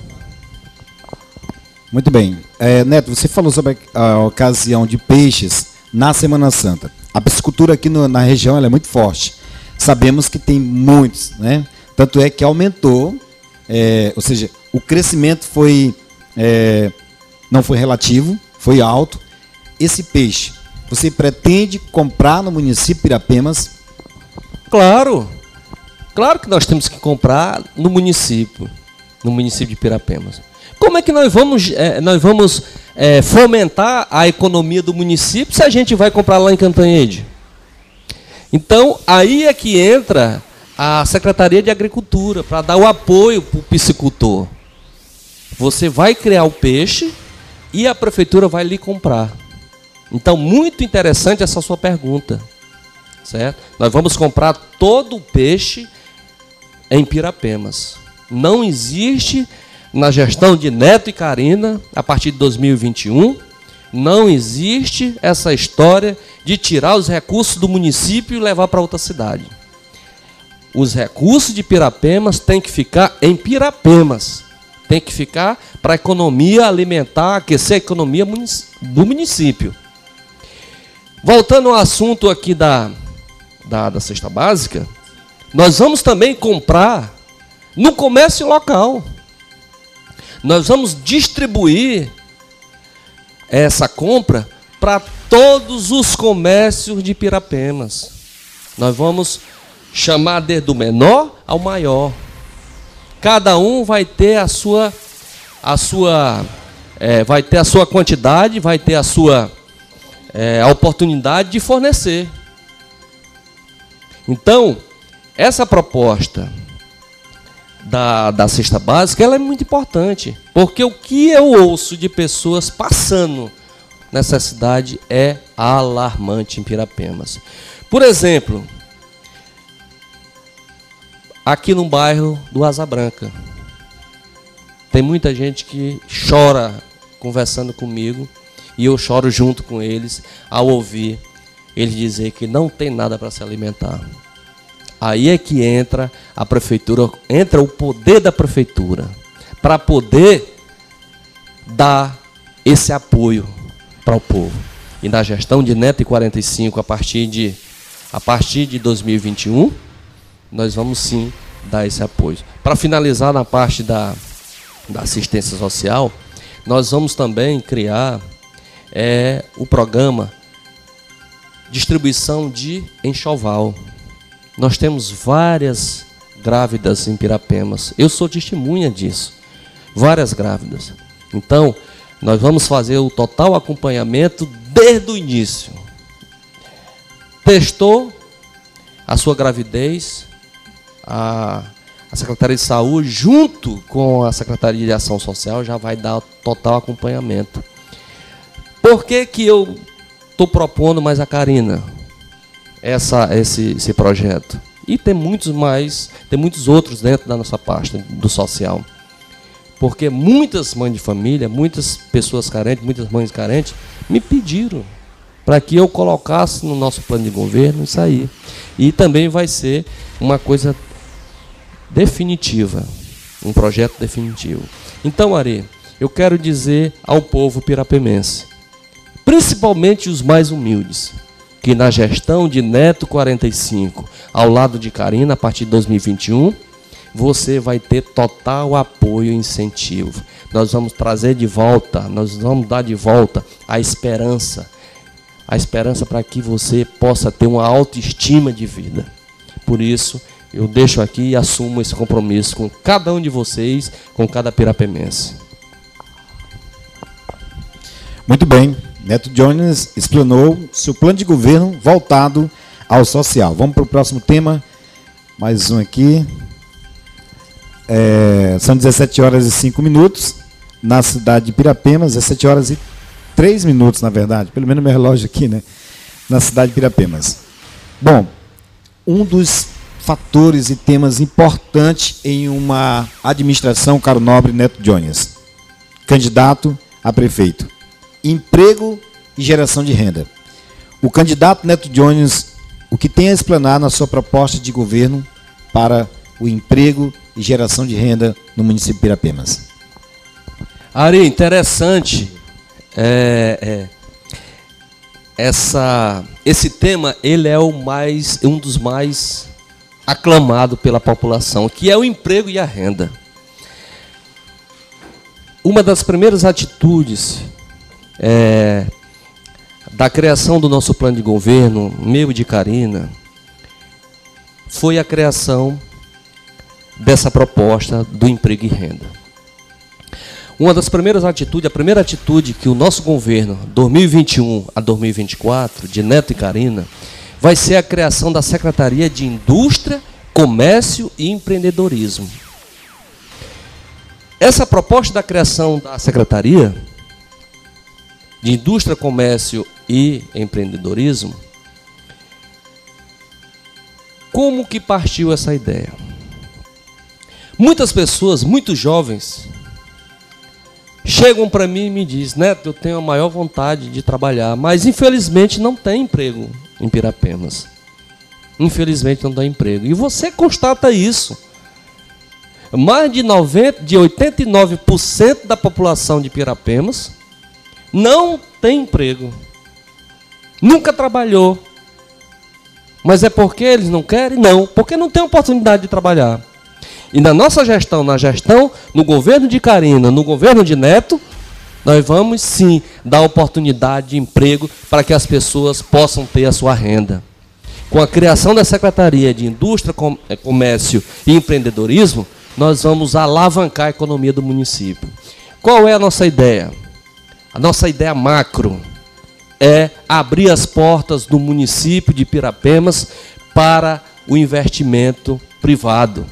Muito bem. É, Neto, você falou sobre a ocasião de peixes na Semana Santa. A piscicultura aqui no, na região ela é muito forte. Sabemos que tem muitos, né? Tanto é que aumentou, é, ou seja, o crescimento foi, é, não foi relativo, foi alto. Esse peixe, você pretende comprar no município de Pirapemas? Claro, claro que nós temos que comprar no município, no município de Pirapemas. Como é que nós vamos, é, nós vamos é, fomentar a economia do município se a gente vai comprar lá em Cantanhede? Então, aí é que entra a Secretaria de Agricultura, para dar o apoio para o piscicultor. Você vai criar o peixe e a prefeitura vai lhe comprar. Então, muito interessante essa sua pergunta. Certo? Nós vamos comprar todo o peixe em Pirapemas. Não existe, na gestão de Neto e Carina, a partir de dois mil e vinte e um, não existe essa história de tirar os recursos do município e levar para outra cidade. Os recursos de Pirapemas têm que ficar em Pirapemas. Tem que ficar para a economia alimentar, aquecer a economia do município. Voltando ao assunto aqui da, da, da cesta básica, nós vamos também comprar no comércio local. Nós vamos distribuir essa compra para todos os comércios de Pirapemas. Nós vamos chamar desde o menor ao maior. Cada um vai ter a sua, a sua, é, vai ter a sua quantidade, vai ter a sua é, a oportunidade de fornecer. Então, essa proposta da, da cesta básica, ela é muito importante, porque o que eu ouço de pessoas passando necessidade é alarmante em Pirapemas. Por exemplo, aqui no bairro do Asa Branca, tem muita gente que chora conversando comigo, e eu choro junto com eles ao ouvir eles dizer que não tem nada para se alimentar. Aí é que entra a prefeitura, entra o poder da prefeitura, para poder dar esse apoio para o povo. E na gestão de Neto e quarenta e cinco, a partir de, a partir de dois mil e vinte e um, nós vamos sim dar esse apoio. Para finalizar na parte da, da assistência social, nós vamos também criar é, o programa distribuição de enxoval. Nós temos várias grávidas em Pirapemas. Eu sou testemunha disso. Várias grávidas. Então, nós vamos fazer o total acompanhamento desde o início. Testou a sua gravidez, a, a Secretaria de Saúde, junto com a Secretaria de Ação Social, já vai dar total acompanhamento. Por que que eu estou propondo mais a Carina essa, esse, esse projeto? E tem muitos mais, tem muitos outros dentro da nossa pasta do social. Porque muitas mães de família, muitas pessoas carentes, muitas mães carentes, me pediram para que eu colocasse no nosso plano de governo isso aí. E também vai ser uma coisa definitiva, um projeto definitivo. Então, Ari, eu quero dizer ao povo pirapemense, principalmente os mais humildes, que na gestão de Neto quarenta e cinco, ao lado de Carina, a partir de dois mil e vinte e um, você vai ter total apoio e incentivo. Nós vamos trazer de volta, nós vamos dar de volta a esperança, a esperança para que você possa ter uma autoestima de vida. Por isso, eu deixo aqui e assumo esse compromisso com cada um de vocês, com cada pirapemense. Muito bem. Neto Jones explanou seu plano de governo voltado ao social. Vamos para o próximo tema. Mais um aqui. É, são dezessete horas e cinco minutos na cidade de Pirapemas. dezessete horas e três minutos, na verdade. Pelo menos meu relógio aqui, né? Na cidade de Pirapemas. Bom, um dos fatores e temas importantes em uma administração, caro nobre Neto Jones, candidato a prefeito: emprego e geração de renda. O candidato Neto Jones, o que tem a explanar na sua proposta de governo para o emprego e geração de renda no município de Pirapemas? Ari, interessante. É, é, essa, esse tema, ele é o mais, um dos mais aclamados pela população, que é o emprego e a renda. Uma das primeiras atitudes É, da criação do nosso plano de governo, meu e de Carina, foi a criação dessa proposta do emprego e renda. uma das primeiras atitudes, a primeira atitude que o nosso governo, dois mil e vinte e um a dois mil e vinte e quatro, de Neto e Carina, vai ser a criação da Secretaria de Indústria, Comércio e Empreendedorismo. Essa proposta da criação da Secretaria de Indústria, Comércio e Empreendedorismo, como que partiu essa ideia? Muitas pessoas, muitos jovens, chegam para mim e me dizem: Neto, eu tenho a maior vontade de trabalhar, mas infelizmente não tem emprego em Pirapemas. Infelizmente não tem emprego. E você constata isso. Mais de, noventa, de oitenta e nove por cento da população de Pirapemas não tem emprego. Nunca trabalhou. Mas é porque eles não querem? Não, porque não tem oportunidade de trabalhar. E na nossa gestão, na gestão, no governo de Carina, no governo de Neto, nós vamos sim dar oportunidade de emprego para que as pessoas possam ter a sua renda. Com a criação da Secretaria de Indústria, Comércio e Empreendedorismo, nós vamos alavancar a economia do município. Qual é a nossa ideia? A nossa ideia macro é abrir as portas do município de Pirapemas para o investimento privado.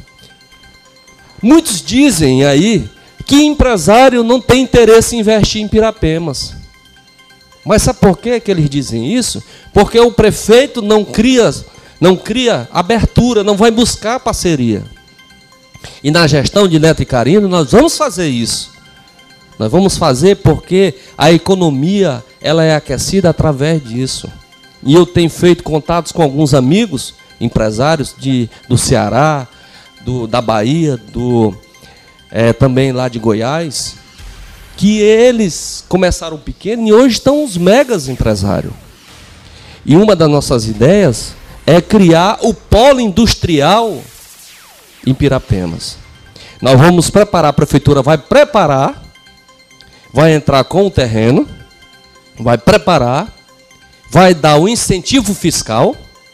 Muitos dizem aí que empresário não tem interesse em investir em Pirapemas. Mas sabe por que que eles dizem isso? Porque o prefeito não cria, não cria abertura, não vai buscar parceria. E na gestão de Neto e Carina nós vamos fazer isso. Nós vamos fazer porque a economia ela é aquecida através disso. E eu tenho feito contatos com alguns amigos, empresários de, do Ceará, do, da Bahia, do, é, também lá de Goiás, que eles começaram pequeno e hoje estão os megas empresários. E uma das nossas ideias é criar o polo industrial em Pirapemas. Nós vamos preparar, a prefeitura vai preparar, vai entrar com o terreno, vai preparar, vai dar o incentivo fiscal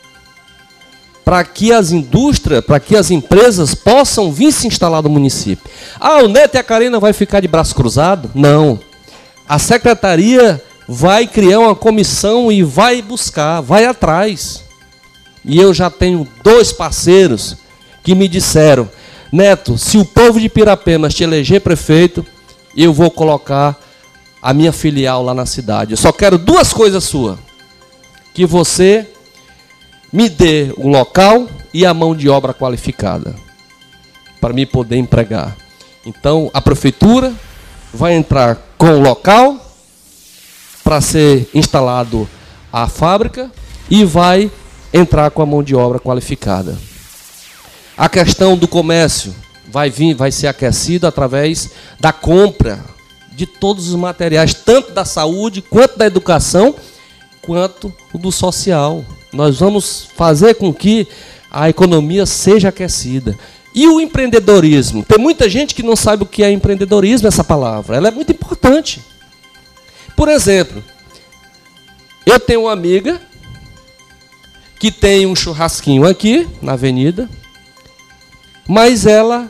para que as indústrias, para que as empresas possam vir se instalar no município. Ah, o Neto e a Carina vai ficar de braço cruzado? Não. A secretaria vai criar uma comissão e vai buscar, vai atrás. E eu já tenho dois parceiros que me disseram: Neto, se o povo de Pirapemas te eleger prefeito, eu vou colocar a minha filial lá na cidade. Eu só quero duas coisas suas: que você me dê o local e a mão de obra qualificada para me poder empregar. Então, a prefeitura vai entrar com o local para ser instalado a fábrica e vai entrar com a mão de obra qualificada. A questão do comércio vai vir, vai ser aquecido através da compra de todos os materiais, tanto da saúde, quanto da educação, quanto do social. Nós vamos fazer com que a economia seja aquecida. E o empreendedorismo? Tem muita gente que não sabe o que é empreendedorismo, essa palavra. Ela é muito importante. Por exemplo, eu tenho uma amiga que tem um churrasquinho aqui na avenida, mas ela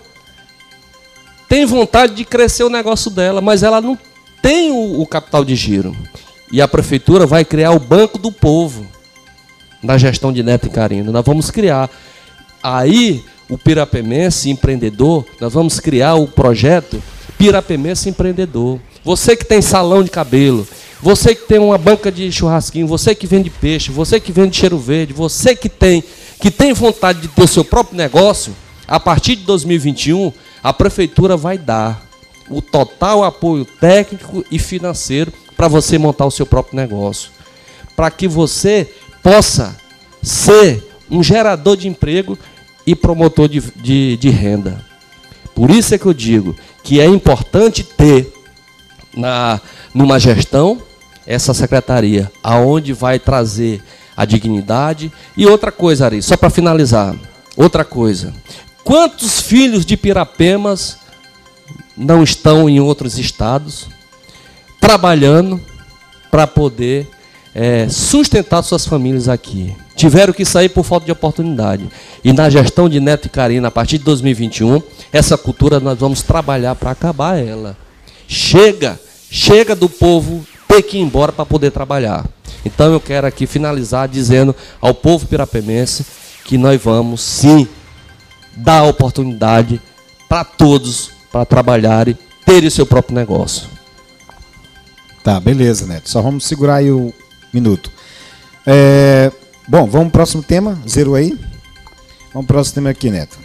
tem vontade de crescer o negócio dela, mas ela não tem o, o capital de giro. E a prefeitura vai criar o Banco do Povo, na gestão de Neto e Carina. Nós vamos criar. Aí, o pirapemense empreendedor, nós vamos criar o projeto Pirapemense Empreendedor. Você que tem salão de cabelo, você que tem uma banca de churrasquinho, você que vende peixe, você que vende cheiro verde, você que tem, que tem vontade de ter o seu próprio negócio, a partir de dois mil e vinte e um, a prefeitura vai dar o total apoio técnico e financeiro para você montar o seu próprio negócio. Para que você possa ser um gerador de emprego e promotor de, de, de renda. Por isso é que eu digo que é importante ter na, numa gestão essa secretaria, aonde vai trazer a dignidade. E outra coisa, Ari, só para finalizar, outra coisa. Quantos filhos de Pirapemas não estão em outros estados trabalhando para poder é, sustentar suas famílias aqui? Tiveram que sair por falta de oportunidade. E na gestão de Neto e Carina, a partir de dois mil e vinte e um, essa cultura nós vamos trabalhar para acabar ela. Chega, chega do povo ter que ir embora para poder trabalhar. Então eu quero aqui finalizar dizendo ao povo pirapemense que nós vamos sim dar oportunidade para todos para trabalharem, terem seu próprio negócio. Tá, beleza, Neto. Só vamos segurar aí o minuto. É, bom, vamos pro próximo tema. Zero aí. Vamos pro próximo tema aqui, Neto.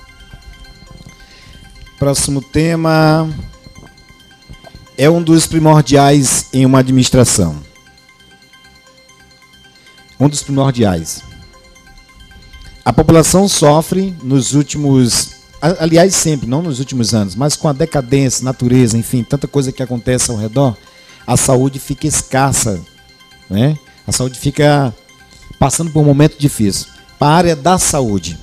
Próximo tema é um dos primordiais em uma administração. Um dos primordiais. A população sofre nos últimos, aliás sempre, não nos últimos anos, mas com a decadência, natureza, enfim, tanta coisa que acontece ao redor, a saúde fica escassa, né? A saúde fica passando por um momento difícil. Para a área da saúde,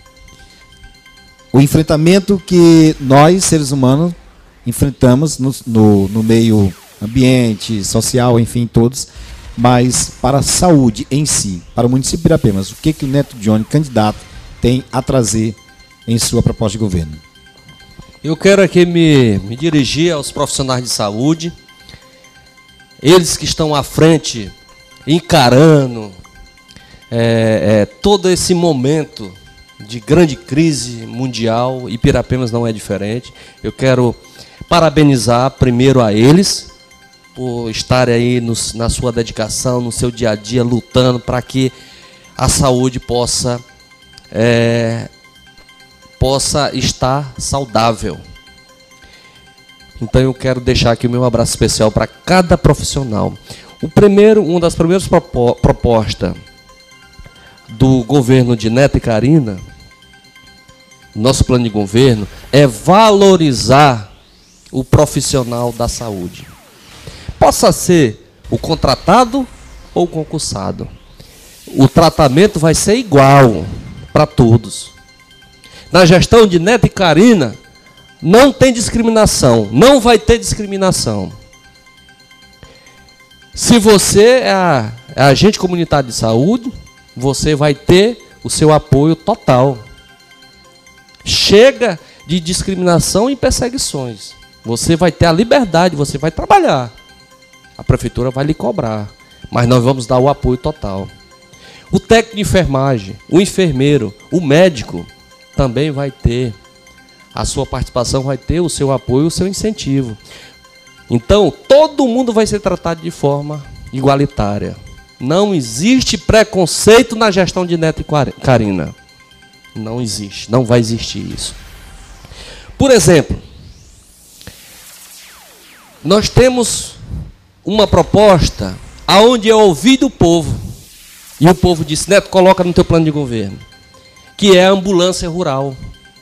o enfrentamento que nós, seres humanos, enfrentamos no, no, no meio ambiente, social, enfim, todos, mas para a saúde em si, para o município de Pirapemas, o que, que o Neto Johnny, candidato, tem a trazer em sua proposta de governo? Eu quero aqui me, me dirigir aos profissionais de saúde, eles que estão à frente, encarando é, é, todo esse momento de grande crise mundial, e Pirapemas não é diferente. Eu quero parabenizar primeiro a eles, por estarem aí no, na sua dedicação, no seu dia a dia, lutando para que a saúde possa, é, possa estar saudável. Então eu quero deixar aqui o meu abraço especial para cada profissional. O primeiro, uma das primeiras propo, propostas do governo de Neto e Carina, nosso plano de governo, é valorizar o profissional da saúde. Possa ser o contratado ou o concursado. O tratamento vai ser igual para todos. Na gestão de Neto e Carina, não tem discriminação. Não vai ter discriminação. Se você é, a, é agente comunitário de saúde, você vai ter o seu apoio total. Chega de discriminação e perseguições. Você vai ter a liberdade, você vai trabalhar. A prefeitura vai lhe cobrar, mas nós vamos dar o apoio total. O técnico de enfermagem, o enfermeiro, o médico também vai ter a sua participação, vai ter o seu apoio, o seu incentivo. Então, todo mundo vai ser tratado de forma igualitária. Não existe preconceito na gestão de Neto e Carina. Não existe, não vai existir isso. Por exemplo, nós temos uma proposta aonde é ouvido o povo. E o povo disse: Neto, coloca no teu plano de governo, que é a ambulância rural.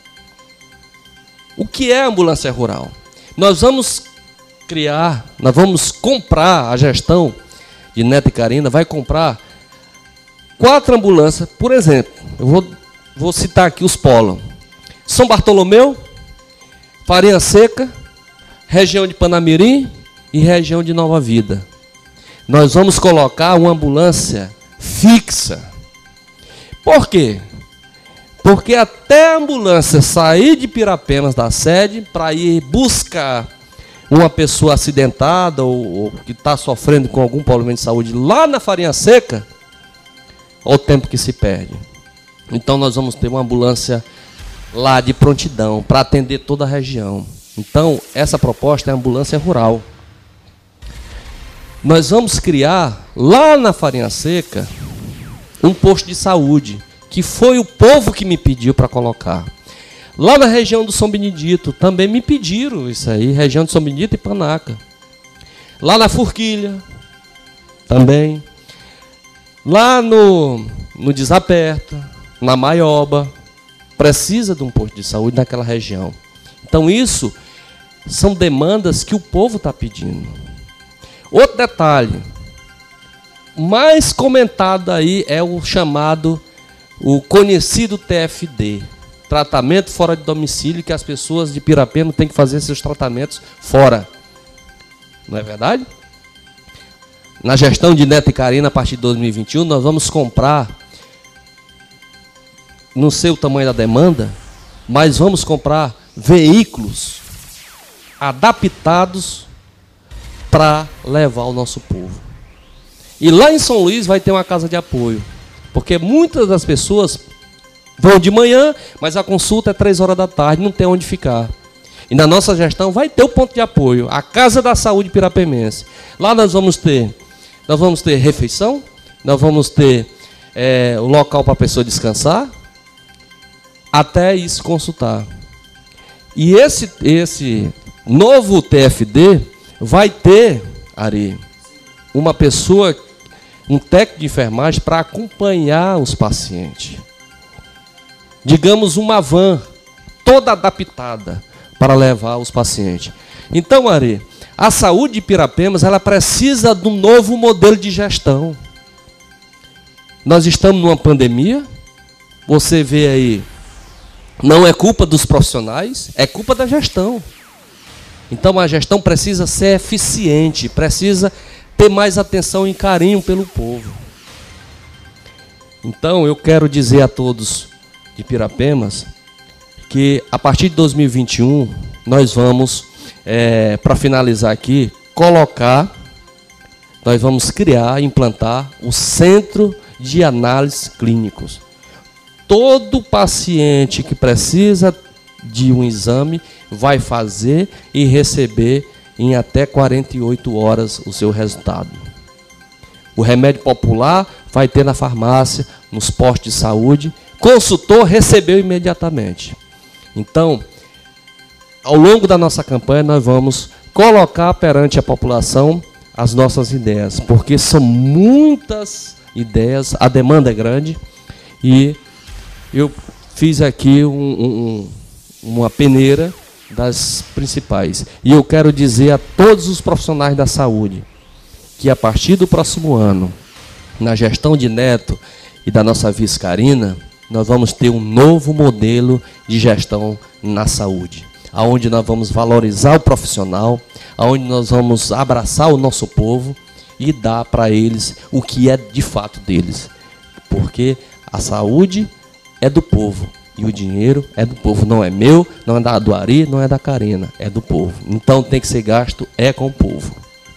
O que é a ambulância rural? Nós vamos criar, nós vamos comprar, a gestão de Neto e Carina vai comprar quatro ambulâncias, por exemplo, eu vou, vou citar aqui os polos: São Bartolomeu, Farinha Seca, região de Panamirim e região de Nova Vida. Nós vamos colocar uma ambulância fixa. Por quê? Porque até a ambulância sair de Pirapemas da sede para ir buscar uma pessoa acidentada ou, ou que está sofrendo com algum problema de saúde lá na Farinha Seca, olha o tempo que se perde. Então nós vamos ter uma ambulância lá de prontidão para atender toda a região. Então essa proposta é a ambulância rural. Nós vamos criar lá na Farinha Seca um posto de saúde, que foi o povo que me pediu para colocar. Lá na região do São Benedito, também me pediram isso aí, região de São Benedito e Panaca. Lá na Forquilha, também. Lá no, no Desaperta, na Maioba, precisa de um posto de saúde naquela região. Então isso são demandas que o povo está pedindo. Outro detalhe, mais comentado aí é o chamado, o conhecido T F D, tratamento fora de domicílio, que as pessoas de Pirapemas têm que fazer seus tratamentos fora. Não é verdade? Na gestão de Neto e Carina, a partir de dois mil e vinte e um, nós vamos comprar, não sei o tamanho da demanda, mas vamos comprar veículos adaptados para levar o nosso povo. E lá em São Luís vai ter uma casa de apoio, porque muitas das pessoas vão de manhã, mas a consulta é três horas da tarde, não tem onde ficar. E na nossa gestão vai ter o ponto de apoio, a Casa da Saúde Pirapemense. Lá nós vamos ter, nós vamos ter refeição, nós vamos ter é, o local para a pessoa descansar, até ir se consultar. E esse, esse novo T F D vai ter, Ari, uma pessoa, um técnico de enfermagem para acompanhar os pacientes. Digamos uma van toda adaptada para levar os pacientes. Então, Ari, a saúde de Pirapemas, ela precisa de um novo modelo de gestão. Nós estamos numa pandemia, você vê aí, não é culpa dos profissionais, é culpa da gestão. Então a gestão precisa ser eficiente, precisa ter mais atenção e carinho pelo povo. Então eu quero dizer a todos de Pirapemas que a partir de dois mil e vinte e um nós vamos, é, para finalizar aqui, colocar, nós vamos criar, implantar o Centro de Análises Clínicos. Todo paciente que precisa de um exame vai fazer e receber em até quarenta e oito horas o seu resultado. O remédio popular vai ter na farmácia, nos postos de saúde, consultou, recebeu imediatamente. Então, ao longo da nossa campanha, nós vamos colocar perante a população as nossas ideias, porque são muitas ideias, a demanda é grande, e eu fiz aqui um, um, uma peneira das principais. E eu quero dizer a todos os profissionais da saúde que a partir do próximo ano, na gestão de Neto e da nossa vice Karina, nós vamos ter um novo modelo de gestão na saúde, aonde nós vamos valorizar o profissional, aonde nós vamos abraçar o nosso povo e dar para eles o que é de fato deles. Porque a saúde é do povo e o dinheiro é do povo, não é meu, não é da do Ari, não é da Karina, é do povo. Então tem que ser gasto é com o povo.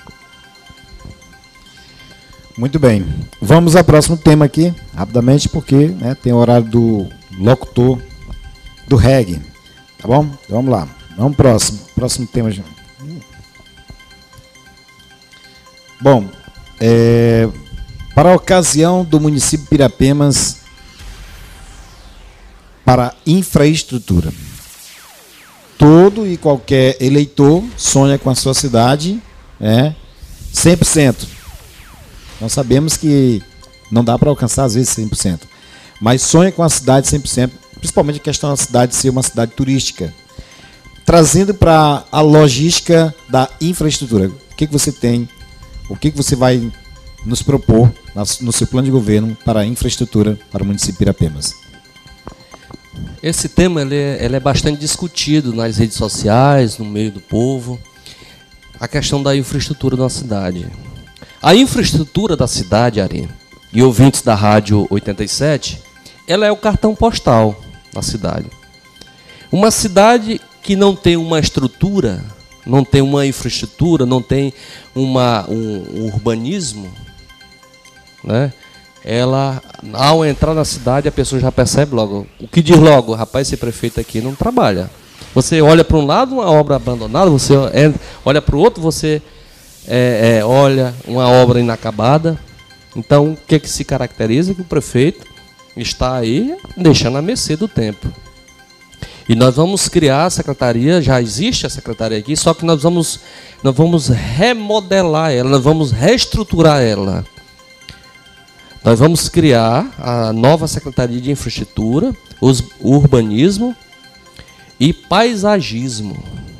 Muito bem. Vamos ao próximo tema aqui, rapidamente, porque né, tem o horário do locutor do reggae. Tá bom? Então, vamos lá. Vamos pro próximo. Próximo tema. Bom, é, para a ocasião do município de Pirapemas, para infraestrutura. Todo e qualquer eleitor sonha com a sua cidade, é, cem por cento. Nós sabemos que não dá para alcançar, às vezes, cem por cento. Mas sonha com a cidade cem por cento, principalmente a questão da cidade ser uma cidade turística. Trazendo para a logística da infraestrutura. O que, que você tem, o que, que você vai nos propor no seu plano de governo para a infraestrutura para o município de Pirapemas? Esse tema ele é, ele é bastante discutido nas redes sociais, no meio do povo. A questão da infraestrutura da cidade. A infraestrutura da cidade, Ari, e ouvintes da Rádio oitenta e sete, ela é o cartão postal da cidade. Uma cidade que não tem uma estrutura, não tem uma infraestrutura, não tem uma, um, um urbanismo, né? Ela, ao entrar na cidade, a pessoa já percebe logo. O que diz logo? Rapaz, esse prefeito aqui não trabalha. Você olha para um lado, uma obra abandonada, você olha para o outro, você... É, é, olha, uma obra inacabada. Então, o que, que se caracteriza? Que o prefeito está aí deixando a mercê do tempo. E nós vamos criar a secretaria, já existe a secretaria aqui, só que nós vamos, nós vamos remodelar ela, nós vamos reestruturar ela. Nós vamos criar a nova Secretaria de Infraestrutura, os, Urbanismo e Paisagismo.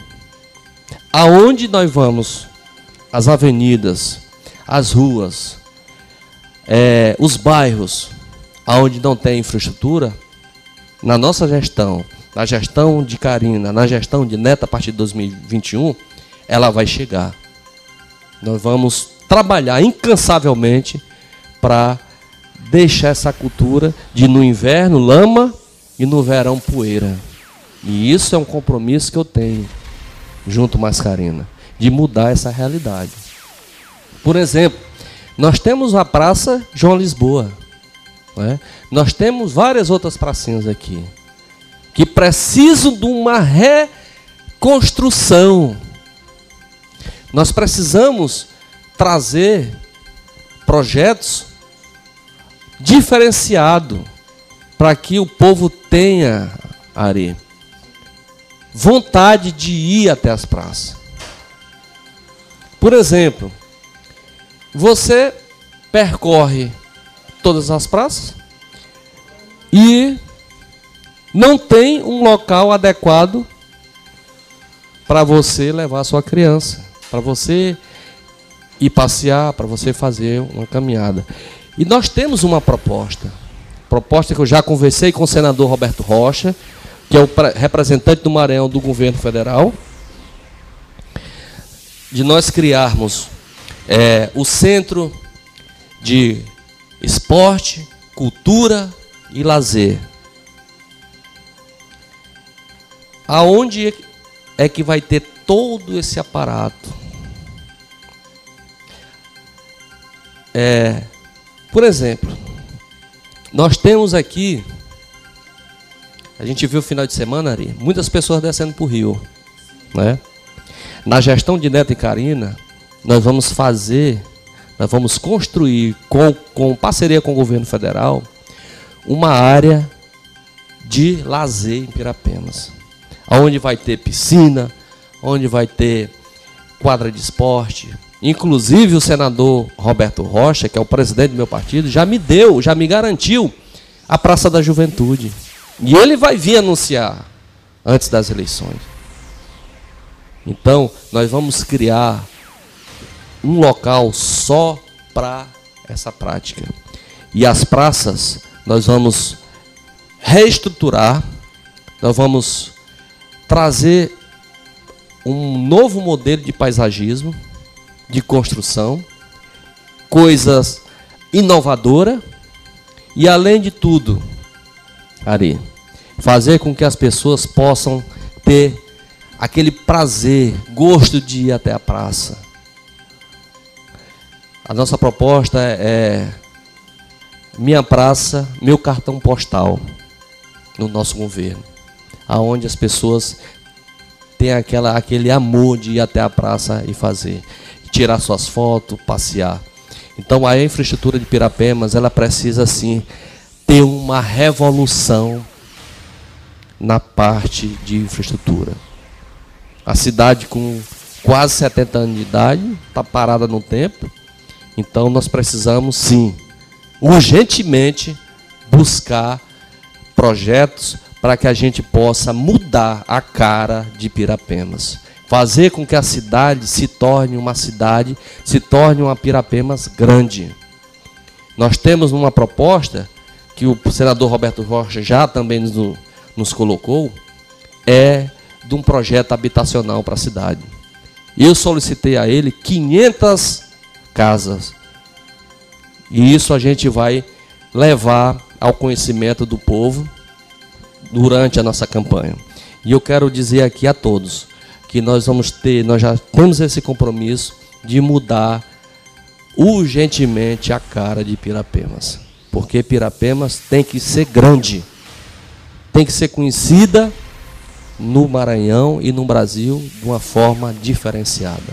Aonde nós vamos... As avenidas, as ruas, é, os bairros onde não tem infraestrutura, na nossa gestão, na gestão de Karina, na gestão de Neto a partir de dois mil e vinte e um, ela vai chegar. Nós vamos trabalhar incansavelmente para deixar essa cultura de no inverno lama e no verão poeira. E isso é um compromisso que eu tenho. junto Mascarina, de mudar essa realidade. Por exemplo, nós temos a Praça João Lisboa, né? Nós temos várias outras pracinhas aqui, que precisam de uma reconstrução. Nós precisamos trazer projetos diferenciados para que o povo tenha, Ari, vontade de ir até as praças. Por exemplo, você percorre todas as praças e não tem um local adequado para você levar a sua criança, para você ir passear, para você fazer uma caminhada. E nós temos uma proposta, proposta que eu já conversei com o senador Roberto Rocha, que é o representante do Maranhão do governo federal, de nós criarmos é, o Centro de Esporte, Cultura e Lazer. Aonde é que vai ter todo esse aparato? É, por exemplo, nós temos aqui, a gente viu no final de semana, Ari, muitas pessoas descendo para o rio, né? Na gestão de Neto e Karina, nós vamos fazer, nós vamos construir, com, com parceria com o governo federal, uma área de lazer em Pirapemas, onde vai ter piscina, onde vai ter quadra de esporte. Inclusive o senador Roberto Rocha, que é o presidente do meu partido, já me deu, já me garantiu a Praça da Juventude. E ele vai vir anunciar antes das eleições. Então, nós vamos criar um local só para essa prática. E as praças, nós vamos reestruturar, nós vamos trazer um novo modelo de paisagismo, de construção, coisas inovadoras e, além de tudo, Ari, fazer com que as pessoas possam ter aquele prazer, gosto de ir até a praça. A nossa proposta é Minha Praça, Meu Cartão Postal no nosso governo, aonde as pessoas têm aquela, aquele amor de ir até a praça e fazer, tirar suas fotos, passear. Então a infraestrutura de Pirapemas, ela precisa sim ter uma revolução na parte de infraestrutura. A cidade com quase setenta anos de idade, está parada no tempo, então nós precisamos sim, urgentemente, buscar projetos para que a gente possa mudar a cara de Pirapemas. Fazer com que a cidade se torne uma cidade, se torne uma Pirapemas grande. Nós temos uma proposta, que o senador Roberto Rocha já também nos, nos colocou, é de um projeto habitacional para a cidade. Eu solicitei a ele quinhentas casas. E isso a gente vai levar ao conhecimento do povo durante a nossa campanha. E eu quero dizer aqui a todos que nós vamos ter, nós já temos esse compromisso de mudar urgentemente a cara de Pirapemas. Porque Pirapemas tem que ser grande, tem que ser conhecida no Maranhão e no Brasil de uma forma diferenciada.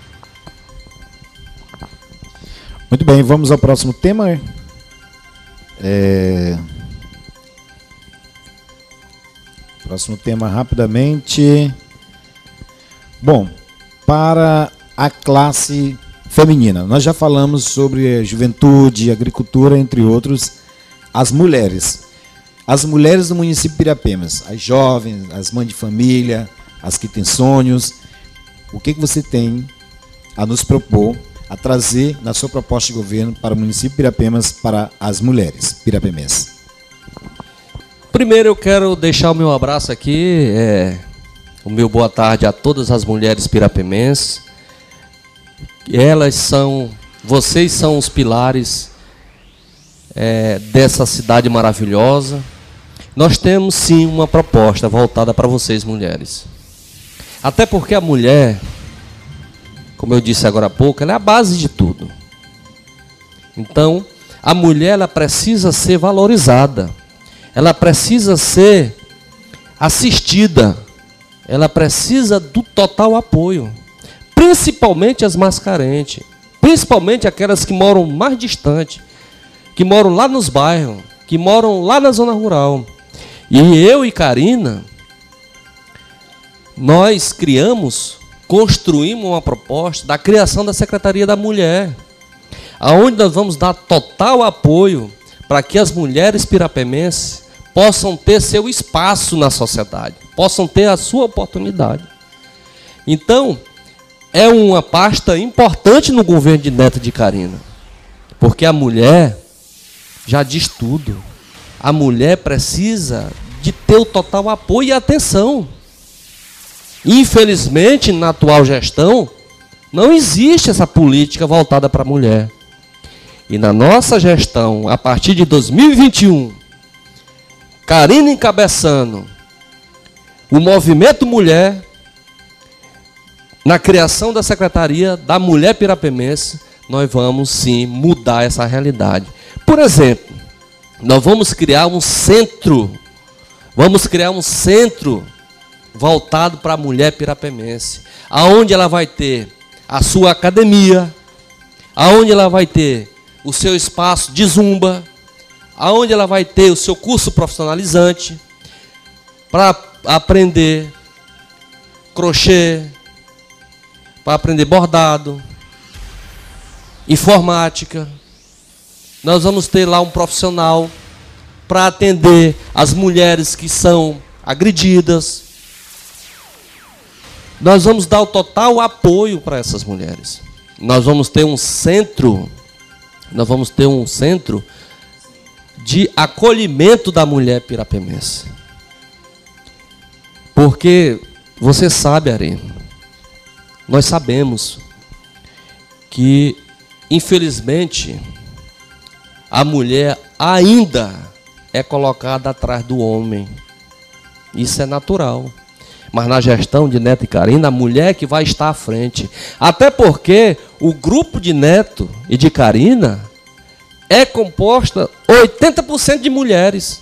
Muito bem, vamos ao próximo tema. É... Próximo tema rapidamente. Bom, para a classe feminina, nós já falamos sobre juventude, agricultura, entre outros, as mulheres. As mulheres do município de Pirapemas, as jovens, as mães de família, as que têm sonhos. O que, que você tem a nos propor, a trazer na sua proposta de governo para o município de Pirapemas, para as mulheres pirapemenses? Primeiro eu quero deixar o meu abraço aqui, é, o meu boa tarde a todas as mulheres pirapemenses. Elas são, vocês são os pilares é, dessa cidade maravilhosa. Nós temos sim uma proposta voltada para vocês, mulheres. Até porque a mulher, como eu disse agora há pouco, ela é a base de tudo. Então, a mulher ela precisa ser valorizada. Ela precisa ser assistida. Ela precisa do total apoio. Principalmente as mais carentes. Principalmente aquelas que moram mais distante. Que moram lá nos bairros. Que moram lá na zona rural. E eu e Karina, nós criamos, construímos uma proposta da criação da Secretaria da Mulher, aonde nós vamos dar total apoio para que as mulheres pirapemenses possam ter seu espaço na sociedade, possam ter a sua oportunidade. Então, é uma pasta importante no governo de Neto e de Karina, porque a mulher já diz tudo. A mulher precisa de ter o total apoio e atenção. Infelizmente, na atual gestão, não existe essa política voltada para a mulher. E na nossa gestão, a partir de dois mil e vinte e um, Karina encabeçando o movimento mulher, na criação da Secretaria da Mulher Pirapemense, nós vamos sim mudar essa realidade. Por exemplo, nós vamos criar um centro, vamos criar um centro voltado para a mulher pirapemense, aonde ela vai ter a sua academia, aonde ela vai ter o seu espaço de zumba, aonde ela vai ter o seu curso profissionalizante para aprender crochê, para aprender bordado, informática. Nós vamos ter lá um profissional para atender as mulheres que são agredidas. Nós vamos dar o total apoio para essas mulheres. Nós vamos ter um centro, nós vamos ter um centro de acolhimento da mulher pirapemense. Porque você sabe, Ari, nós sabemos que, infelizmente, a mulher ainda é colocada atrás do homem. Isso é natural. Mas na gestão de Neto e Karina, a mulher que vai estar à frente. Até porque o grupo de Neto e de Karina é composta oitenta por cento de mulheres.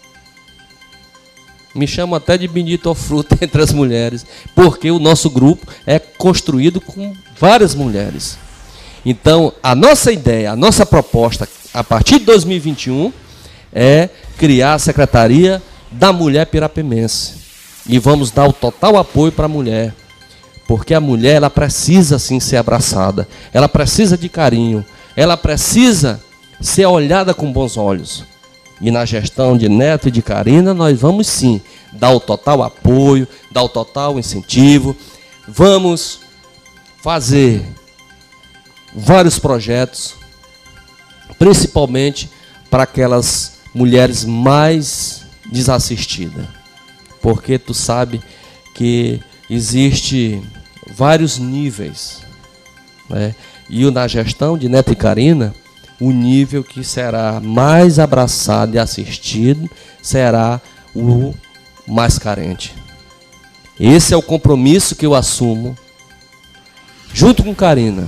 Me chamo até de Benito Fruta entre as mulheres, porque o nosso grupo é construído com várias mulheres. Então, a nossa ideia, a nossa proposta, a partir de dois mil e vinte e um, é criar a Secretaria da Mulher Pirapemense. E vamos dar o total apoio para a mulher, porque a mulher ela precisa sim ser abraçada, ela precisa de carinho, ela precisa ser olhada com bons olhos. E na gestão de Neto e de Karina, nós vamos sim dar o total apoio, dar o total incentivo, vamos fazer vários projetos, principalmente para aquelas mulheres mais desassistidas. Porque tu sabe que existe vários níveis, né? E na gestão de Neto e Karina, o nível que será mais abraçado e assistido será o mais carente. Esse é o compromisso que eu assumo, junto com Karina,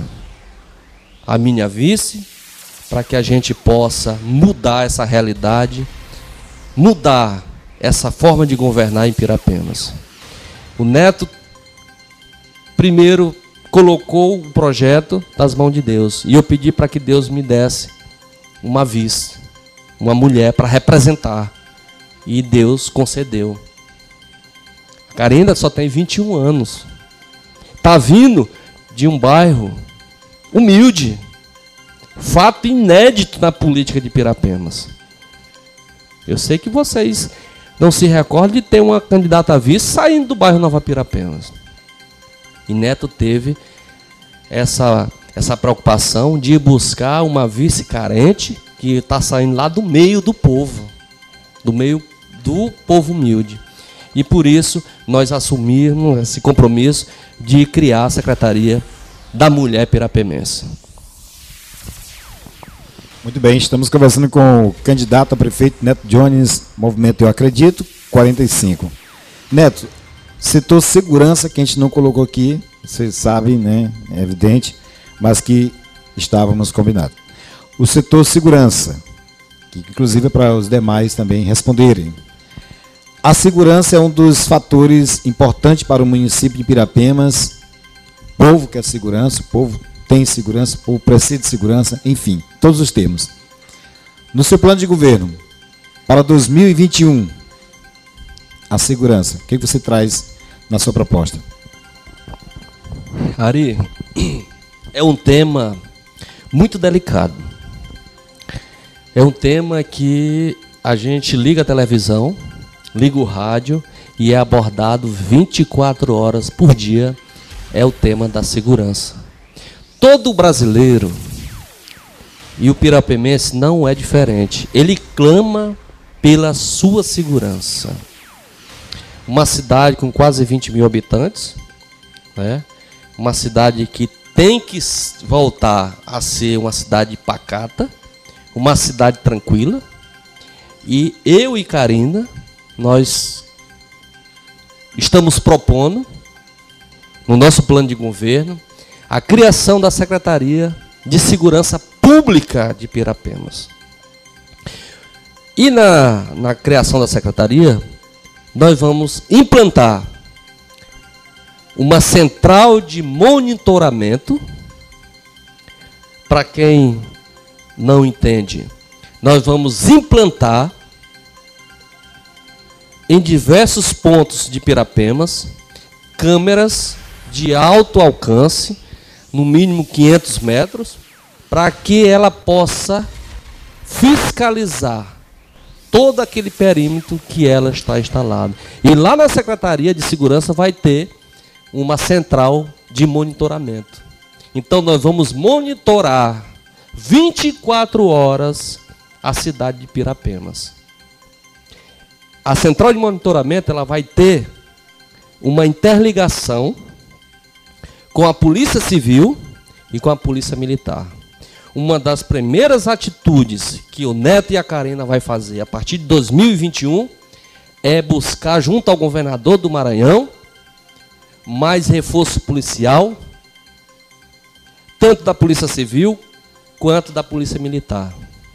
a minha vice, para que a gente possa mudar essa realidade, mudar essa forma de governar em Pirapemas. O Neto, primeiro, colocou o projeto nas mãos de Deus. E eu pedi para que Deus me desse uma vice, uma mulher para representar. E Deus concedeu. A Karina só tem vinte e um anos. Está vindo de um bairro humilde. Fato inédito na política de Pirapemas. Eu sei que vocês não se recordam de ter uma candidata a vice saindo do bairro Nova Pirapemas. E Neto teve essa, essa preocupação de buscar uma vice carente que está saindo lá do meio do povo, do meio do povo humilde. E por isso nós assumimos esse compromisso de criar a Secretaria da Mulher Pirapemense. Muito bem, estamos conversando com o candidato a prefeito Neto Jones, Movimento Eu Acredito, quarenta e cinco. Neto, Setor segurança, que a gente não colocou aqui, vocês sabem, né? É evidente, mas que estávamos combinados. O setor segurança, que inclusive é para os demais também responderem. A segurança é um dos fatores importantes para o município de Pirapemas. O povo quer segurança, o povo tem segurança, o povo precisa de segurança, enfim, todos os termos. No seu plano de governo, para dois mil e vinte e um, a segurança, o que você traz na sua proposta? Ari, é um tema muito delicado. É um tema que a gente liga a televisão, liga o rádio e é abordado vinte e quatro horas por dia. É o tema da segurança. Todo brasileiro, e o pirapemense não é diferente, ele clama pela sua segurança. Uma cidade com quase vinte mil habitantes, né? Uma cidade que tem que voltar a ser uma cidade pacata, uma cidade tranquila. E eu e Karina, nós estamos propondo, no nosso plano de governo, a criação da Secretaria de Segurança Pública de Pirapemas. E na, na criação da Secretaria, nós vamos implantar uma central de monitoramento. Para quem não entende, nós vamos implantar em diversos pontos de Pirapemas câmeras de alto alcance, no mínimo quinhentos metros, para que ela possa fiscalizar todo aquele perímetro que ela está instalada. E lá na Secretaria de Segurança vai ter uma central de monitoramento. Então nós vamos monitorar vinte e quatro horas a cidade de Pirapemas. A central de monitoramento ela vai ter uma interligação com a Polícia Civil e com a Polícia Militar. Uma das primeiras atitudes que o Neto e a Karina vai fazer a partir de dois mil e vinte e um é buscar, junto ao governador do Maranhão, mais reforço policial, tanto da Polícia Civil quanto da Polícia Militar.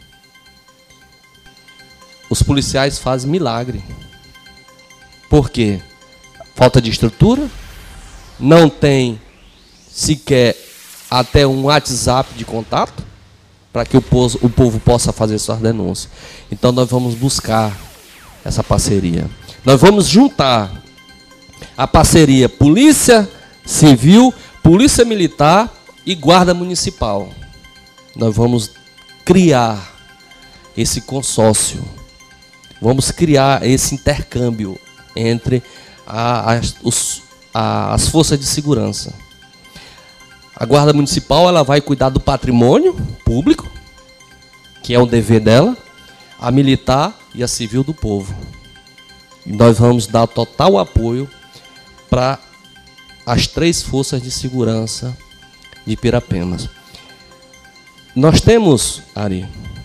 Os policiais fazem milagre. Por quê? Falta de estrutura, não tem sequer até um WhatsApp de contato para que o povo, o povo possa fazer suas denúncias. Então nós vamos buscar essa parceria. Nós vamos juntar a parceria Polícia Civil, Polícia Militar e Guarda Municipal. Nós vamos criar esse consórcio. Vamos criar esse intercâmbio entre a, as, os, a, as forças de segurança. A Guarda Municipal ela vai cuidar do patrimônio público, que é um dever dela, a militar e a civil do povo. E nós vamos dar total apoio para as três forças de segurança de Pirapemas. Nós temos, Ari,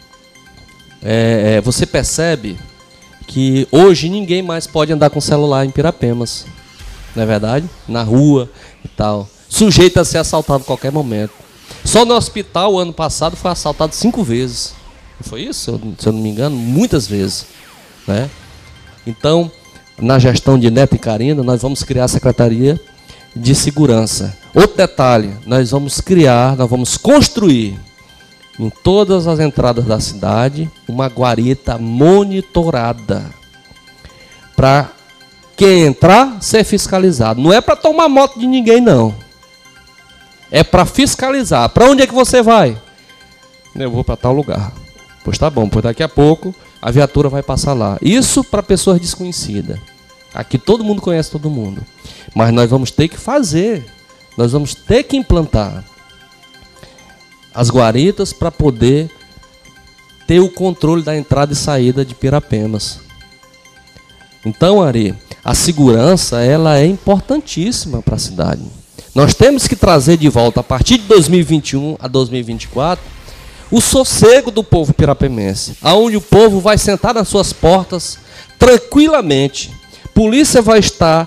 é, você percebe que hoje ninguém mais pode andar com celular em Pirapemas, não é verdade? Na rua e tal. Sujeito a ser assaltado a qualquer momento. Só no hospital, o ano passado, foi assaltado cinco vezes. Não foi isso? Se eu não me engano, muitas vezes. Né? Então, na gestão de Neto e Karina, nós vamos criar a Secretaria de Segurança. Outro detalhe, nós vamos criar, nós vamos construir em todas as entradas da cidade uma guarita monitorada. Para quem entrar, ser fiscalizado. Não é para tomar moto de ninguém, não. É para fiscalizar. Para onde é que você vai? Eu vou para tal lugar. Pois tá bom, pois daqui a pouco a viatura vai passar lá. Isso para pessoas desconhecidas. Aqui todo mundo conhece todo mundo. Mas nós vamos ter que fazer. Nós vamos ter que implantar as guaritas para poder ter o controle da entrada e saída de Pirapemas. Então, Ari, a segurança ela é importantíssima para a cidade. Nós temos que trazer de volta, a partir de dois mil e vinte e um a dois mil e vinte e quatro, o sossego do povo pirapemense, aonde o povo vai sentar nas suas portas tranquilamente. Polícia vai estar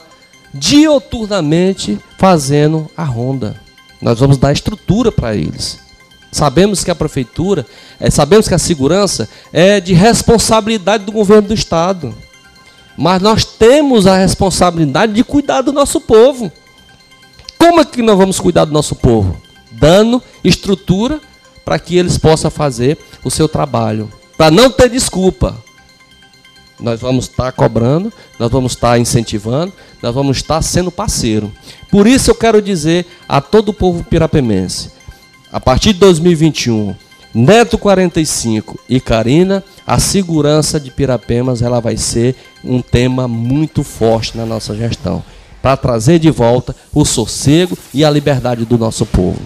dioturnamente fazendo a ronda. Nós vamos dar estrutura para eles. Sabemos que a prefeitura, é, sabemos que a segurança é de responsabilidade do governo do estado. Mas nós temos a responsabilidade de cuidar do nosso povo. Como é que nós vamos cuidar do nosso povo? Dando estrutura para que eles possam fazer o seu trabalho. Para não ter desculpa. Nós vamos estar cobrando, nós vamos estar incentivando, nós vamos estar sendo parceiro. Por isso eu quero dizer a todo o povo pirapemense, a partir de dois mil e vinte e um, Neto quarenta e cinco e Carina, a segurança de Pirapemas ela vai ser um tema muito forte na nossa gestão, para trazer de volta o sossego e a liberdade do nosso povo.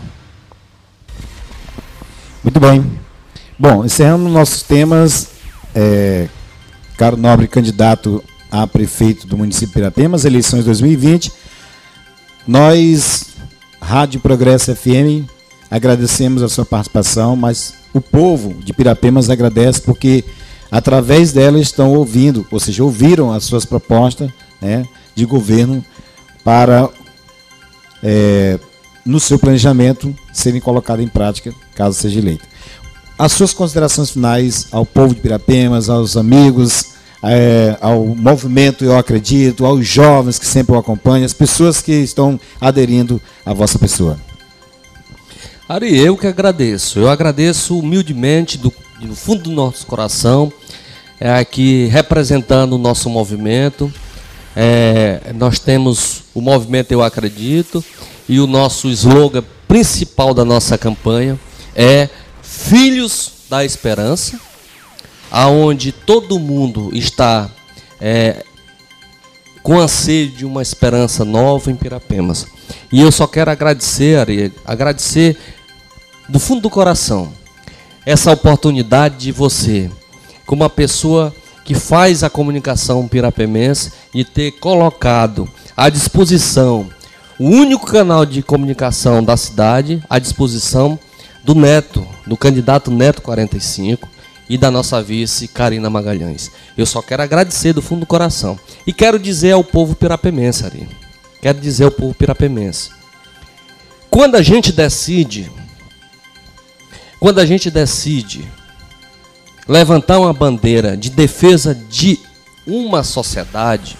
Muito bem. Bom, encerrando nossos temas, é, caro nobre candidato a prefeito do município de Pirapemas, eleições dois mil e vinte, nós, Rádio Progresso F M, agradecemos a sua participação, mas o povo de Pirapemas agradece porque através dela estão ouvindo, ou seja, ouviram as suas propostas, né, de governo para, é, no seu planejamento, serem colocadas em prática, caso seja eleito. As suas considerações finais ao povo de Pirapemas, aos amigos, é, ao movimento Eu Acredito, aos jovens que sempre o acompanham, as pessoas que estão aderindo à vossa pessoa. Ari, eu que agradeço. Eu agradeço humildemente, do, do fundo do nosso coração, é, aqui representando o nosso movimento. É, nós temos o movimento Eu Acredito e o nosso slogan principal da nossa campanha é Filhos da Esperança, aonde todo mundo está é, com anseio de uma esperança nova em Pirapemas. E eu só quero agradecer, Ari, agradecer do fundo do coração essa oportunidade de você, como uma pessoa que faz a comunicação pirapemense, e ter colocado à disposição o único canal de comunicação da cidade, à disposição do Neto, do candidato Neto quarenta e cinco e da nossa vice Carina Magalhães. Eu só quero agradecer do fundo do coração. E quero dizer ao povo pirapemense, Ari, quero dizer ao povo pirapemense, quando a gente decide, quando a gente decide levantar uma bandeira de defesa de uma sociedade,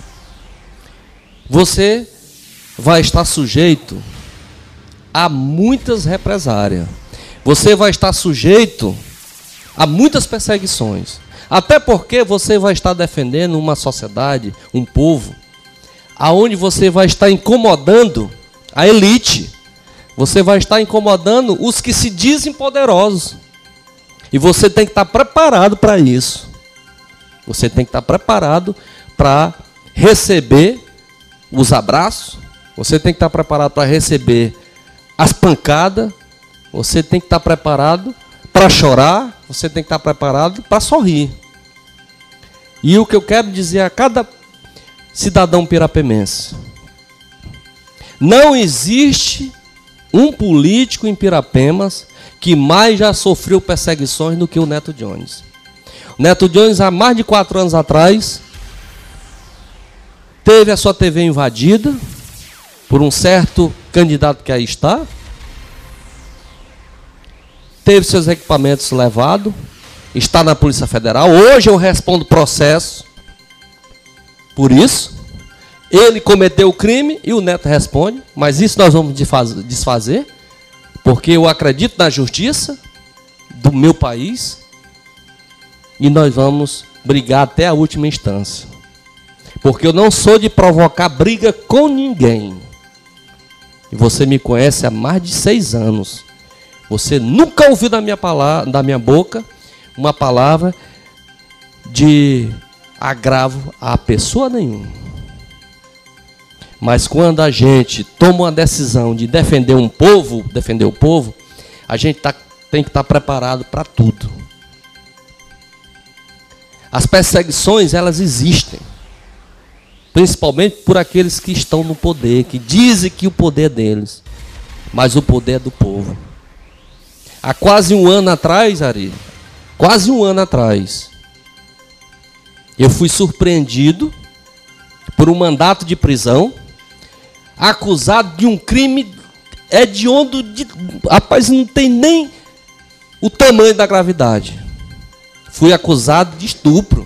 você vai estar sujeito a muitas represárias. Você vai estar sujeito a muitas perseguições. Até porque você vai estar defendendo uma sociedade, um povo, aonde você vai estar incomodando a elite. Você vai estar incomodando os que se dizem poderosos. E você tem que estar preparado para isso. Você tem que estar preparado para receber os abraços. Você tem que estar preparado para receber as pancadas. Você tem que estar preparado para chorar. Você tem que estar preparado para sorrir. E o que eu quero dizer a cada cidadão pirapemense: não existe um político em Pirapemas que mais já sofreu perseguições do que o Neto Jones. O Neto Jones, há mais de quatro anos atrás, teve a sua T V invadida por um certo candidato que aí está, teve seus equipamentos levados, está na Polícia Federal. Hoje eu respondo processo por isso. Ele cometeu o crime e o Neto responde, mas isso nós vamos desfazer, porque eu acredito na justiça do meu país e nós vamos brigar até a última instância. Porque eu não sou de provocar briga com ninguém. E você me conhece há mais de seis anos. Você nunca ouviu da minha, palavra, da minha boca uma palavra de agravo a pessoa nenhuma. Mas quando a gente toma uma decisão de defender um povo, defender o povo, a gente tá, tem que estar preparado para tudo. As perseguições, elas existem. Principalmente por aqueles que estão no poder, que dizem que o poder é deles. Mas o poder é do povo. Há quase um ano atrás, Ari, quase um ano atrás, eu fui surpreendido por um mandato de prisão acusado de um crime hediondo de... Rapaz, não tem nem o tamanho da gravidade. Fui acusado de estupro.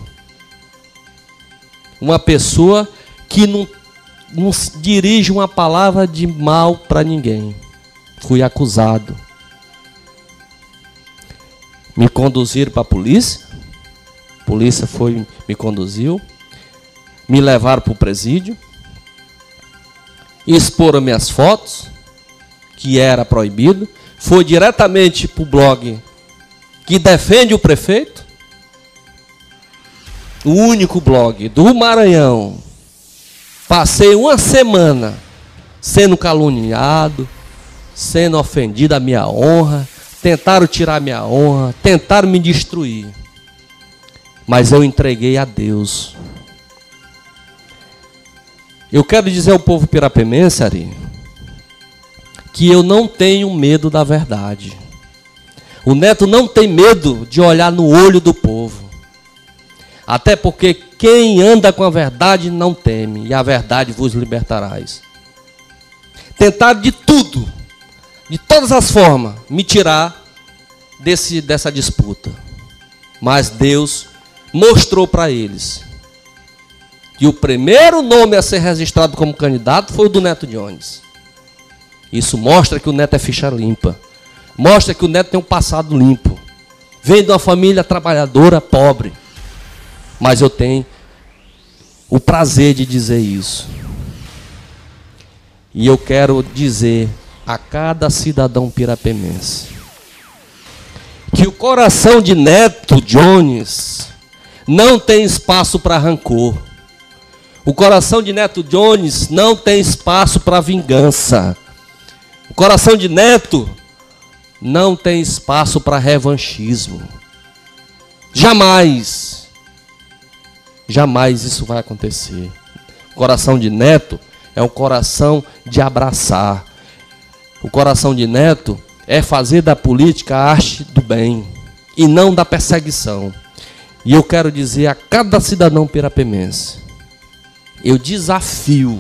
Uma pessoa que não, não dirige uma palavra de mal para ninguém. Fui acusado. Me conduziram para a polícia. A polícia foi, me conduziu. Me levaram para o presídio. Exporam minhas fotos, que era proibido. Foi diretamente para o blog que defende o prefeito. O único blog do Maranhão. Passei uma semana sendo caluniado, sendo ofendido a minha honra. Tentaram tirar minha honra, tentaram me destruir. Mas eu entreguei a Deus. Eu quero dizer ao povo pirapemense, Ari, que eu não tenho medo da verdade. O Neto não tem medo de olhar no olho do povo. Até porque quem anda com a verdade não teme, e a verdade vos libertarás. Tentaram de tudo, de todas as formas, me tirar desse, dessa disputa. Mas Deus mostrou para eles que o primeiro nome a ser registrado como candidato foi o do Neto Jones. Isso mostra que o Neto é ficha limpa. Mostra que o Neto tem um passado limpo. Vem de uma família trabalhadora, pobre. Mas eu tenho o prazer de dizer isso. E eu quero dizer a cada cidadão pirapemense que o coração de Neto Jones não tem espaço para rancor. O coração de Neto Jones não tem espaço para vingança. O coração de Neto não tem espaço para revanchismo. Jamais. Jamais isso vai acontecer. O coração de Neto é um coração de abraçar. O coração de Neto é fazer da política a arte do bem e não da perseguição. E eu quero dizer a cada cidadão pirapemense, eu desafio,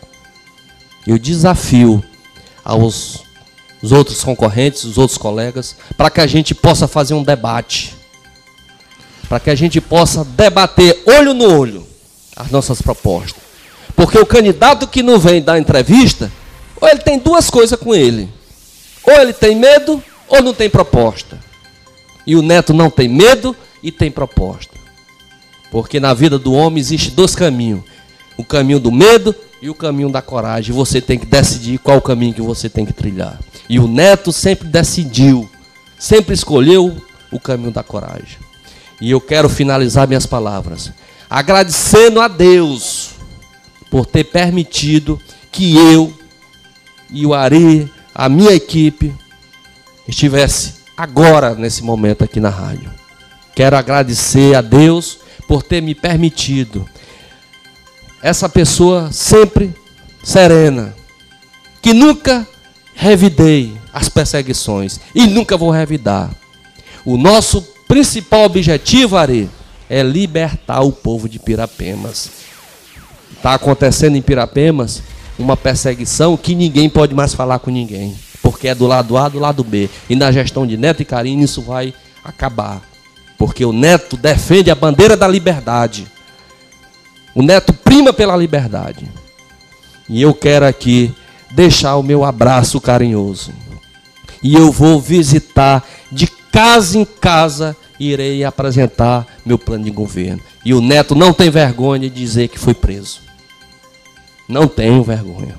eu desafio aos os outros concorrentes, os outros colegas, para que a gente possa fazer um debate, para que a gente possa debater olho no olho as nossas propostas. Porque o candidato que não vem dar entrevista, ou ele tem duas coisas com ele. Ou ele tem medo, ou não tem proposta. E o Neto não tem medo e tem proposta. Porque na vida do homem existe dois caminhos. O caminho do medo e o caminho da coragem. Você tem que decidir qual o caminho que você tem que trilhar. E o Neto sempre decidiu, sempre escolheu o caminho da coragem. E eu quero finalizar minhas palavras agradecendo a Deus por ter permitido que eu e o Ari, a minha equipe, estivesse agora nesse momento aqui na rádio. Quero agradecer a Deus por ter me permitido. Essa pessoa sempre serena, que nunca revidei as perseguições e nunca vou revidar. O nosso principal objetivo, Ari, é libertar o povo de Pirapemas. Está acontecendo em Pirapemas uma perseguição que ninguém pode mais falar com ninguém, porque é do lado A, do lado B. E na gestão de Neto e Carine isso vai acabar, porque o Neto defende a bandeira da liberdade. O Neto prima pela liberdade. E eu quero aqui deixar o meu abraço carinhoso. E eu vou visitar de casa em casa e irei apresentar meu plano de governo. E o Neto não tem vergonha de dizer que foi preso. Não tenho vergonha.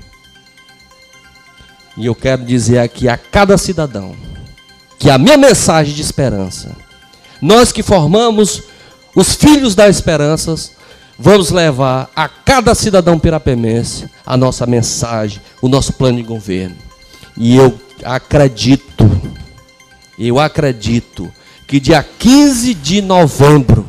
E eu quero dizer aqui a cada cidadão que a minha mensagem de esperança, nós que formamos os filhos da esperança, vamos levar a cada cidadão pirapemense a nossa mensagem, o nosso plano de governo. E eu acredito, eu acredito que dia quinze de novembro,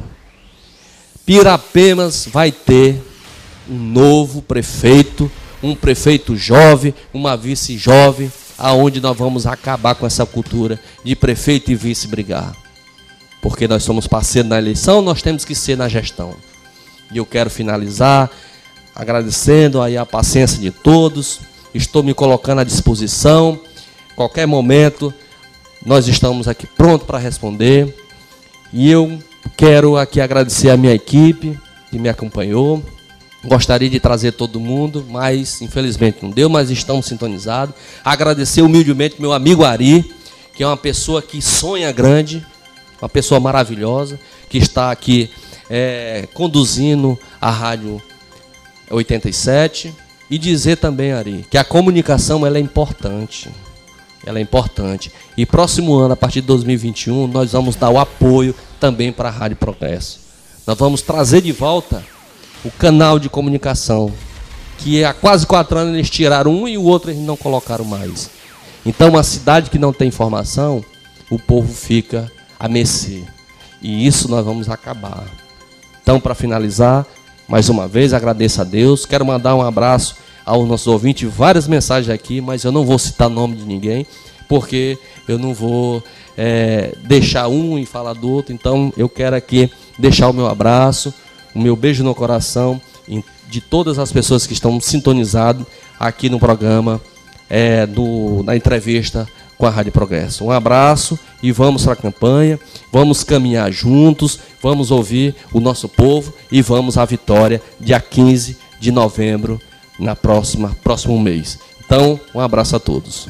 Pirapemas vai ter um novo prefeito, um prefeito jovem, uma vice jovem, aonde nós vamos acabar com essa cultura de prefeito e vice brigar. Porque nós somos parceiros na eleição, nós temos que ser na gestão. E eu quero finalizar agradecendo aí a paciência de todos estou me colocando à disposição. Qualquer momento, nós estamos aqui prontos para responder. E eu quero aqui agradecer a minha equipe que me acompanhou. Gostaria de trazer todo mundo, mas infelizmente não deu, mas estamos sintonizados. Agradecer humildemente meu amigo Ari, que é uma pessoa que sonha grande, uma pessoa maravilhosa, que está aqui é, conduzindo a Rádio oitenta e sete. E dizer também, Ari, que a comunicação ela é importante. Ela é importante. E próximo ano, a partir de dois mil e vinte e um, nós vamos dar o apoio também para a Rádio Progresso. Nós vamos trazer de volta o canal de comunicação, que há quase quatro anos eles tiraram um e o outro eles não colocaram mais. Então, uma cidade que não tem informação, o povo fica a mercê. E isso nós vamos acabar. Então, para finalizar, mais uma vez, agradeço a Deus. Quero mandar um abraço aos nossos ouvintes, várias mensagens aqui, mas eu não vou citar nome de ninguém, porque eu não vou é, deixar um e falar do outro. Então, eu quero aqui deixar o meu abraço, o meu beijo no coração de todas as pessoas que estão sintonizadas aqui no programa, é, do, na entrevista com a Rádio Progresso. Um abraço e vamos para a campanha, vamos caminhar juntos, vamos ouvir o nosso povo e vamos à vitória dia quinze de novembro, na próxima, próximo mês. Então, um abraço a todos.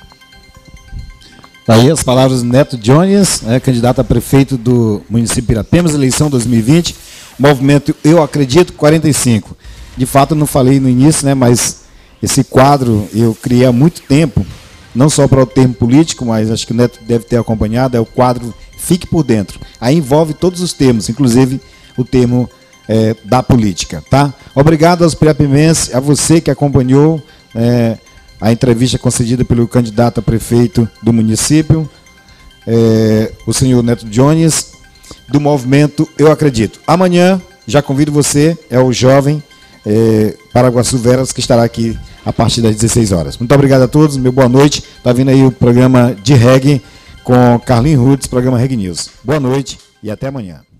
Aí as palavras do Neto Jones, né, candidato a prefeito do município de Pirapemas, eleição dois mil e vinte, movimento Eu Acredito quarenta e cinco. De fato, eu não falei no início, né, mas esse quadro eu criei há muito tempo, não só para o termo político, mas acho que o Neto deve ter acompanhado, é o quadro Fique por Dentro. Aí envolve todos os termos, inclusive o termo é, da política, tá? Obrigado aos pirapemenses, a você que acompanhou é, a entrevista concedida pelo candidato a prefeito do município, é, o senhor Neto Jones, do movimento Eu Acredito. Amanhã, já convido você, é o jovem é, Paraguaçu Veras, que estará aqui a partir das dezesseis horas. Muito obrigado a todos, meu boa noite. Está vindo aí o programa de reggae com Carlinhos Rudes, programa Reggae News. Boa noite e até amanhã.